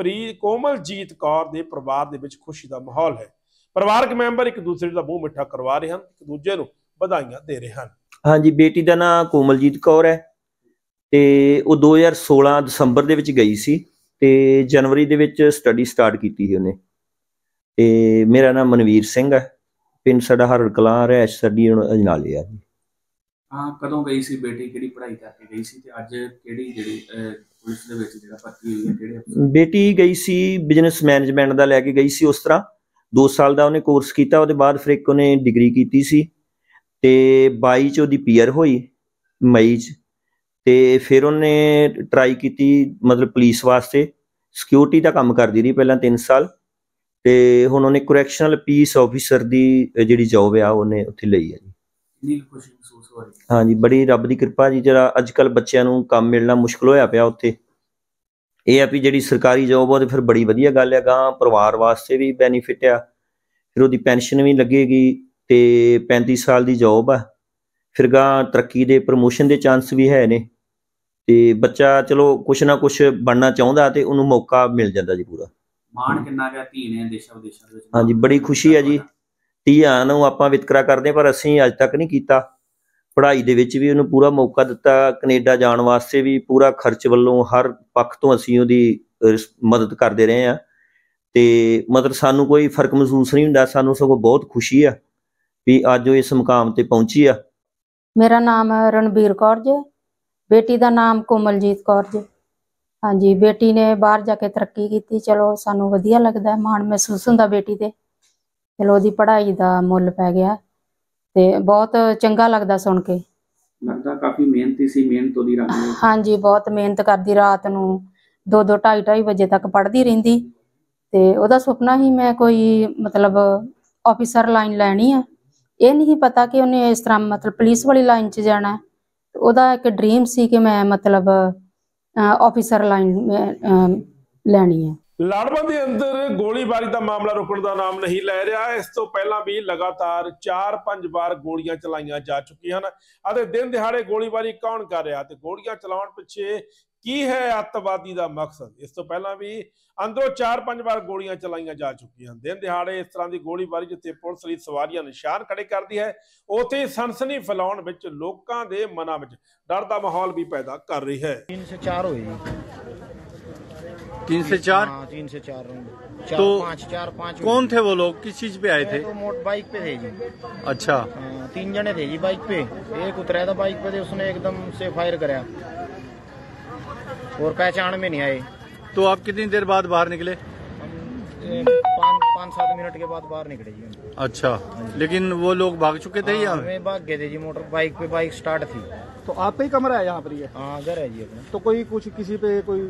ਕੋਮਲਜੀਤ ਕੌਰ ਦੇ ਪਰਿਵਾਰ ਦੇ ਵਿੱਚ ਖੁਸ਼ੀ ਦਾ ਮਾਹੌਲ ਹੈ। ਪਰਿਵਾਰਕ ਮੈਂਬਰ ਇੱਕ ਦੂਸਰੇ ਦਾ ਮੂੰਹ ਮਿੱਠਾ ਕਰਵਾ ਰਹੇ ਹਨ, ਇੱਕ ਦੂਜੇ ਨੂੰ ਵਧਾਈਆਂ ਦੇ ਰਹੇ ਹਨ। ਹਾਂਜੀ, ਬੇਟੀ ਦਾ ਨਾਮ ਕੋਮਲਜੀਤ ਕੌਰ ਹੈ ਤੇ ਉਹ 2016 ਦਸੰਬਰ ਦੇ ਵਿੱਚ ਗਈ ਸੀ ਤੇ ਜਨਵਰੀ ਦੇ ਵਿੱਚ ਸਟੱਡੀ ਸਟਾਰਟ ਕੀਤੀ ਸੀ ਉਹਨੇ। ਤੇ ਮੇਰਾ ਨਾਮ ਮਨਵੀਰ ਸਿੰਘ ਹੈ, ਪਿੰਡ ਸਾਡਾ ਹਰੜ ਕਲਾਂ, ਰਹਿਸ਼ ਸਾਡੀ ਅਜਨਾਲੇ ਆ ਜੀ। ਹਾਂ, ਕਦੋਂ ਗਈ ਸੀ ਬੇਟੀ, ਕਿਹੜੀ ਪੜ੍ਹਾਈ ਕਰਕੇ ਗਈ ਸੀ ਤੇ ਅੱਜ ਕਿਹੜੀ ਜਿਹੜੀ ਪੁਲਿਸ ਦੇ ਵਿੱਚ ਜਿਹੜਾ ਭਰਤੀ ਹੋਈ ਹੈ, ਕਿਹੜੇ? ਬੇਟੀ ਗਈ ਸੀ ਬਿਜ਼ਨਸ ਮੈਨੇਜਮੈਂਟ ਦਾ ਲੈ ਕੇ ਗਈ ਸੀ। ਉਸ ਤਰ੍ਹਾਂ 2 ਸਾਲ ਦਾ ਉਹਨੇ ਕੋਰਸ ਕੀਤਾ, ਉਹਦੇ ਬਾਅਦ ਫਿਰ ਇੱਕ ਉਹਨੇ ਡਿਗਰੀ ਕੀਤੀ ਸੀ ਤੇ 22 ਚ ਉਹਦੀ ਪੀਆਰ ਹੋਈ ਮਈ ਚ, ਤੇ ਫਿਰ ਉਹਨੇ ਟਰਾਈ ਕੀਤੀ ਮਤਲਬ ਪੁਲਿਸ ਵਾਸਤੇ, ਸਿਕਿਉਰਿਟੀ ਦਾ ਕੰਮ ਕਰਦੀ ਰਹੀ ਪਹਿਲਾਂ 3 ਸਾਲ, ਤੇ ਹੁਣ ਉਹਨੇ ਕਰੈਕਸ਼ਨਲ ਪੀਸ ਆਫਿਸਰ ਦੀ ਜਿਹੜੀ ਜੌਬ ਆ ਉਹਨੇ ਉੱਥੇ ਲਈ ਹੈ ਜੀ। ਕਿੰਨੀ ਖੁਸ਼ੀ ਮਹਿਸੂਸ ਹੋ ਰਹੀ? ਹਾਂਜੀ, ਬੜੀ ਰੱਬ ਦੀ ਕਿਰਪਾ ਜੀ। ਜਿਹੜਾ ਅੱਜ ਕੱਲ੍ਹ ਬੱਚਿਆਂ ਨੂੰ ਕੰਮ ਮਿਲਣਾ ਮੁਸ਼ਕਿਲ ਹੋਇਆ ਪਿਆ ਉੱਥੇ, ਇਹ ਆ ਵੀ ਜਿਹੜੀ ਸਰਕਾਰੀ ਜੌਬ ਆ ਤੇ ਫਿਰ ਬੜੀ ਵਧੀਆ ਗੱਲ ਹੈ, ਗਾਂ ਪਰਿਵਾਰ ਵਾਸਤੇ ਵੀ ਬੈਨੀਫਿਟ ਆ, ਫਿਰ ਉਹਦੀ ਪੈਨਸ਼ਨ ਵੀ ਲੱਗੇਗੀ ਤੇ 35 ਸਾਲ ਦੀ ਜੌਬ ਆ, ਫਿਰ ਗਾਂ ਤਰੱਕੀ ਦੇ ਪ੍ਰਮੋਸ਼ਨ ਦੇ ਚਾਂਸ ਵੀ ਹੈ ਨੇ, ਤੇ ਬੱਚਾ ਚਲੋ ਕੁਛ ਨਾ ਕੁਛ ਬਣਨਾ ਚਾਹੁੰਦਾ ਤੇ ਉਹਨੂੰ ਮੌਕਾ ਮਿਲ ਜਾਂਦਾ ਜੀ ਪੂਰਾ। ਮਾਣ ਕਿੰਨਾ ਗਿਆ ਧੀ ਨੇ ਦੇਸ਼ਾਂ ਵਿਦੇਸ਼ਾਂ ਦੇ ਵਿੱਚ? ਹਾਂਜੀ, ਬੜੀ ਖੁਸ਼ੀ ਹੈ ਜੀ। ਧੀਆਂ ਨੂੰ ਆਪਾਂ ਵਿਤਕਰਾ ਕਰਦੇ ਪਰ ਅਸੀਂ ਅੱਜ ਤੱਕ ਨਹੀਂ ਕੀਤਾ। ਪੜ੍ਹਾਈ ਦੇ ਵਿੱਚ ਵੀ ਉਹਨੂੰ ਪੂਰਾ ਮੌਕਾ ਦਿੱਤਾ, ਕੈਨੇਡਾ ਜਾਣ ਵਾਸਤੇ ਵੀ ਪੂਰਾ ਖਰਚ ਵੱਲੋਂ ਹਰ ਪੱਖ ਤੋਂ ਅਸੀਂ ਉਹਦੀ ਮਦਦ ਕਰਦੇ ਰਹੇ ਹਾਂ, ਤੇ ਮਤਲਬ ਸਾਨੂੰ ਕੋਈ ਫਰਕ ਮਹਿਸੂਸ ਨਹੀਂ ਹੁੰਦਾ, ਸਾਨੂੰ ਸਗੋਂ ਬਹੁਤ ਖੁਸ਼ੀ ਆ ਵੀ ਅੱਜ ਉਹ ਇਸ ਮੁਕਾਮ ਤੇ ਪਹੁੰਚੀ ਆ। ਮੇਰਾ ਨਾਮ ਰਣਬੀਰ ਕੌਰ ਜੀ, ਬੇਟੀ ਦਾ ਨਾਮ ਕੋਮਲਜੀਤ ਕੌਰ ਜੀ। ਹਾਂਜੀ, ਬੇਟੀ ਨੇ ਬਾਹਰ ਜਾ ਕੇ ਤਰੱਕੀ ਕੀਤੀ, ਚਲੋ ਸਾਨੂੰ ਵਧੀਆ ਲੱਗਦਾ, ਮਾਣ ਮਹਿਸੂਸ ਹੁੰਦਾ ਬੇਟੀ ਤੇ, ਚਲੋ ਉਹਦੀ ਪੜ੍ਹਾਈ ਦਾ ਮੁੱਲ ਪੈ ਗਿਆ ਤੇ ਬਹੁਤ ਚੰਗਾ ਲੱਗਦਾ ਸੁਣ ਕੇ। ਲੱਗਦਾ ਕਾਫੀ ਮਿਹਨਤੀ ਸੀ, ਮਿਹਨਤ ਉਹਦੀ ਰੰਗ। ਹਾਂਜੀ, ਬਹੁਤ ਮਿਹਨਤ ਕਰਦੀ, ਰਾਤ ਨੂੰ 2-2 2:30 ਵਜੇ ਤੱਕ ਪੜ੍ਹਦੀ ਰਹਿੰਦੀ, ਤੇ ਉਹਦਾ ਸੁਪਨਾ ਹੀ ਮੈਂ ਕੋਈ ਮਤਲਬ ਆਫਿਸਰ ਲਾਈਨ ਲੈਣੀ ਆ। ਇਹ ਨਹੀਂ ਪਤਾ ਕਿ ਉਹਨੇ ਇਸ ਤਰ੍ਹਾਂ ਮਤਲਬ ਪੁਲਿਸ ਵਾਲੀ ਲਾਈਨ 'ਚ ਜਾਣਾ। ਉਹਦਾ ਇੱਕ ਡ੍ਰੀਮ ਸੀ ਕਿ ਮੈਂ ਮਤਲਬ ਆਫਿਸਰ ਲਾਈਨ ਲੈਣੀ ਹੈ। ਲਾੜਵਾ ਦੇ ਅੰਦਰ ਗੋਲੀਬਾਰੀ ਦਾ ਮਾਮਲਾ ਰੁਕਣ ਦਾ ਨਾਮ ਨਹੀਂ ਲੈ ਰਿਹਾ। ਇਸ ਤੋਂ ਪਹਿਲਾਂ ਵੀ ਲਗਾਤਾਰ 4-5 ਵਾਰ ਗੋਲੀਆਂ ਚਲਾਈਆਂ ਜਾ ਚੁੱਕੀਆਂ ਹਨ ਅਤੇ ਦਿਨ ਦਿਹਾੜੇ ਗੋਲੀਬਾਰੀ ਕੌਣ ਕਰ ਰਿਹਾ ਤੇ ਗੋਲੀਆਂ ਚਲਾਉਣ ਪਿੱਛੇ ਕੀ ਹੈ ਅੱਤਵਾਦੀ ਦਾ ਮਕਸਦ। ਇਸ ਤੋਂ ਪਹਿਲਾਂ ਵੀ ਅੰਦਰੋਂ 4-5 ਵਾਰ ਗੋਲੀਆਂ ਚਲਾਈਆਂ ਜਾ ਚੁੱਕੀਆਂ। ਦਿਨ ਦਿਹਾੜੇ ਇਸ ਤਰ੍ਹਾਂ ਦੀ ਗੋਲੀਬਾਰੀ ਜਿੱਥੇ ਪੁਲਿਸ ਲਈ ਸਵਾਰੀਆਂ ਨਿਸ਼ਾਨ ਖੜੇ ਕਰਦੀ ਹੈ, ਉੱਥੇ ਸਨਸਨੀ ਫੈਲਾਉਣ ਵਿੱਚ ਲੋਕਾਂ ਦੇ ਮਨਾਂ ਵਿੱਚ ਡਰ ਦਾ ਮਾਹੌਲ ਵੀ ਪੈਦਾ ਕਰ ਰਹੀ ਹੈ। 304 ਹੋਈ 3 से 4? हाँ, 3 से 4 राउंड। तो 4-5 कौन थे वो लोग, किस चीज पे आए थे? तो मोटर बाइक पे थे जी। अच्छा। 3 जने थे जी बाइक पे। एक उतरा था बाइक पे, उसने एकदम से फायर कराया और पहचान में नहीं आए। तो आप कितनी देर बाद बाहर निकले? 5-7 मिनट के बाद बाहर निकले जी। अच्छा, लेकिन वो लोग भाग चुके थे या? मैं भाग गए थे जी, मोटर बाइक पे, बाइक स्टार्ट थी। तो आपका ही कमरा है यहाँ पर ये? हाँ, घर है जी अपना। तो कोई कुछ किसी पे कोई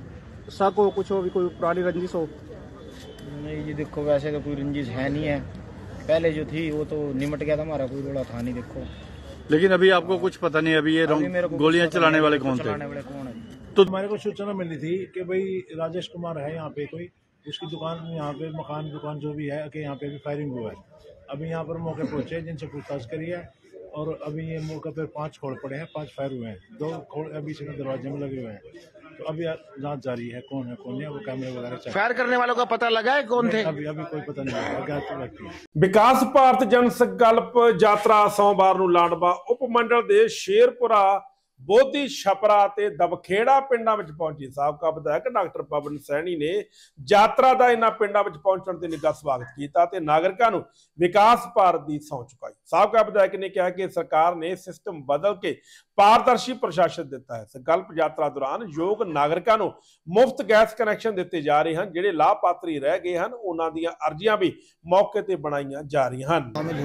शक हो, कुछ हो भी, कोई पुरानी रंजिश हो? नहीं जी, देखो वैसे तो कोई रंजिश है नहीं है, पहले जो थी वो तो निमट गया था, हमारा कोई रोड़ा था नहीं। देखो लेकिन अभी आपको कुछ पता नहीं अभी ये गोलियां चलाने वाले कौन थे? तो हमारे को सूचना मिली थी कि भाई राजेश कुमार है यहाँ पे कोई, उसकी दुकान, यहाँ पे मकान दुकान जो भी है कि यहाँ पे भी फायरिंग हुआ है। अभी यहाँ पर मौके पहुंचे, जिनसे पूछताछ करी है, और अभी ये मौके पर 5 खोल पड़े हैं, 5 फायर हुए हैं, 2 खोल अभी से दरवाजे में लगे हुए हैं। तो अभी जांच जारी है, कौन है कौन नहीं, वो कैमरे वगैरह फायर करने वालों का पता लगा है कौन थे? अभी कोई पता नहीं लगा। ਵਿਕਾਸ ਭਾਰਤ ਜਨ ਸੰਕਲਪ ਯਾਤਰਾ ਸੋਮਵਾਰ ਨੂੰ ਲਾਡਵਾ ਉਪ ਮੰਡਲ ਦੇ ਸ਼ੇਰਪੁਰਾ, ਬੋਧੀ, ਛਪਰਾ ਤੇ ਦਬਖੇੜਾ ਪਿੰਡਾਂ ਵਿੱਚ ਪਹੁੰਚੀ। ਸਾਬਕਾ ਵਿਧਾਇਕ ਡਾਕਟਰ ਪਵਨ ਸੈਣੀ ਨੇ ਯਾਤਰਾ ਦਾ ਇਹਨਾਂ ਪਿੰਡਾਂ ਵਿੱਚ ਪਹੁੰਚਣ ਤੇ ਨਿੱਘਾ ਸਵਾਗਤ ਕੀਤਾ ਤੇ ਨਾਗਰਿਕਾਂ ਨੂੰ ਵਿਕਾਸ ਭਾਰਤ ਦੀ ਸਹੁੰ ਚੁਕਾਈ। ਸਾਬਕਾ ਵਿਧਾਇਕ ਨੇ ਕਿਹਾ ਕਿ ਸਰਕਾਰ ਨੇ ਸਿਸਟਮ ਬਦਲ ਕੇ ਪਾਰਦਰਸ਼ੀ ਪ੍ਰਸ਼ਾਸਨ ਦਿੱਤਾ ਹੈ। ਸੰਕਲਪ ਯਾਤਰਾ ਦੌਰਾਨ ਯੋਗ ਨਾਗਰਿਕਾਂ ਨੂੰ ਮੁਫਤ ਗੈਸ ਕਨੈਕਸ਼ਨ ਦਿੱਤੇ ਜਾ ਰਹੇ ਹਨ। ਜਿਹੜੇ ਲਾਭਪਾਤਰੀ ਰਹਿ ਗਏ ਹਨ ਉਹਨਾਂ ਦੀਆਂ ਅਰਜ਼ੀਆਂ ਵੀ ਮੌਕੇ ਤੇ ਬਣਾਈਆਂ ਜਾ ਰਹੀਆਂ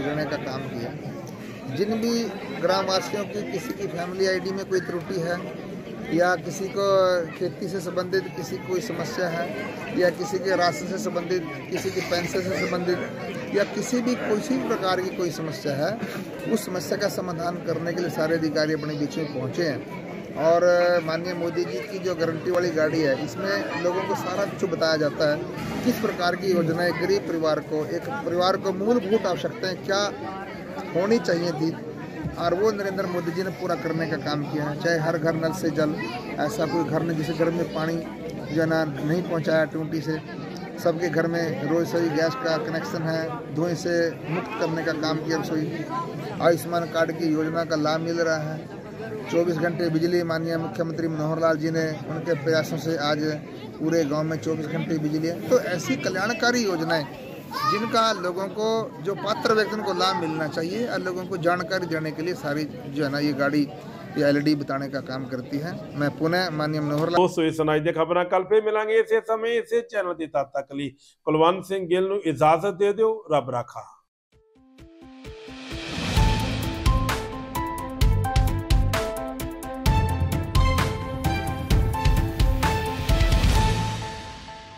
ਹਨ। जिन भी ग्रामवासियों की किसी की फैमिली आईडी में कोई त्रुटि है, या किसी को खेती से संबंधित किसी कोई समस्या है, या किसी के राशन से संबंधित, किसी की पेंशन से संबंधित, या किसी भी प्रकार की कोई समस्या है, उस समस्या का समाधान करने के लिए सारे अधिकारी अपने बीच में पहुँचे हैं। और माननीय मोदी जी की जो गारंटी वाली गाड़ी है, इसमें लोगों को सारा कुछ बताया जाता है, किस प्रकार की योजनाएं गरीब परिवार को, एक परिवार को मूलभूत आवश्यकताएं क्या होनी चाहिए थी, और वो नरेंद्र मोदी जी ने पूरा करने का काम किया है। चाहे हर घर नल से जल, ऐसा कोई घर नहीं जिसे घर में पानी जो है ना नहीं पहुंचाया टूटी से, सबके घर में रसोई गैस का कनेक्शन है, धुएं से मुक्त करने का काम किया रसोई। आयुष्मान कार्ड की योजना का लाभ मिल रहा है। 24 घंटे बिजली, माननीय मुख्यमंत्री मनोहर लाल जी ने उनके प्रयासों से आज पूरे गांव में 24 घंटे बिजली है। तो ऐसी कल्याणकारी योजनाएं जिनका लोगों को, जो पात्र व्यक्तियों को लाभ मिलना चाहिए, और लोगों को जानकारी देने के लिए सारी जो है ना ये गाड़ी LED बताने का काम करती है। मैं पुनः माननीय मनोहर लाल दोस्तों, इस सुनाई दे खबरां कल फिर मिलांगे इसे समय इसे चैनल की। तद तक ਲਈ ਕੁਲਵੰਤ ਸਿੰਘ ਗਿੱਲ ਨੂੰ इजाजत दे दिओ। रब राखा।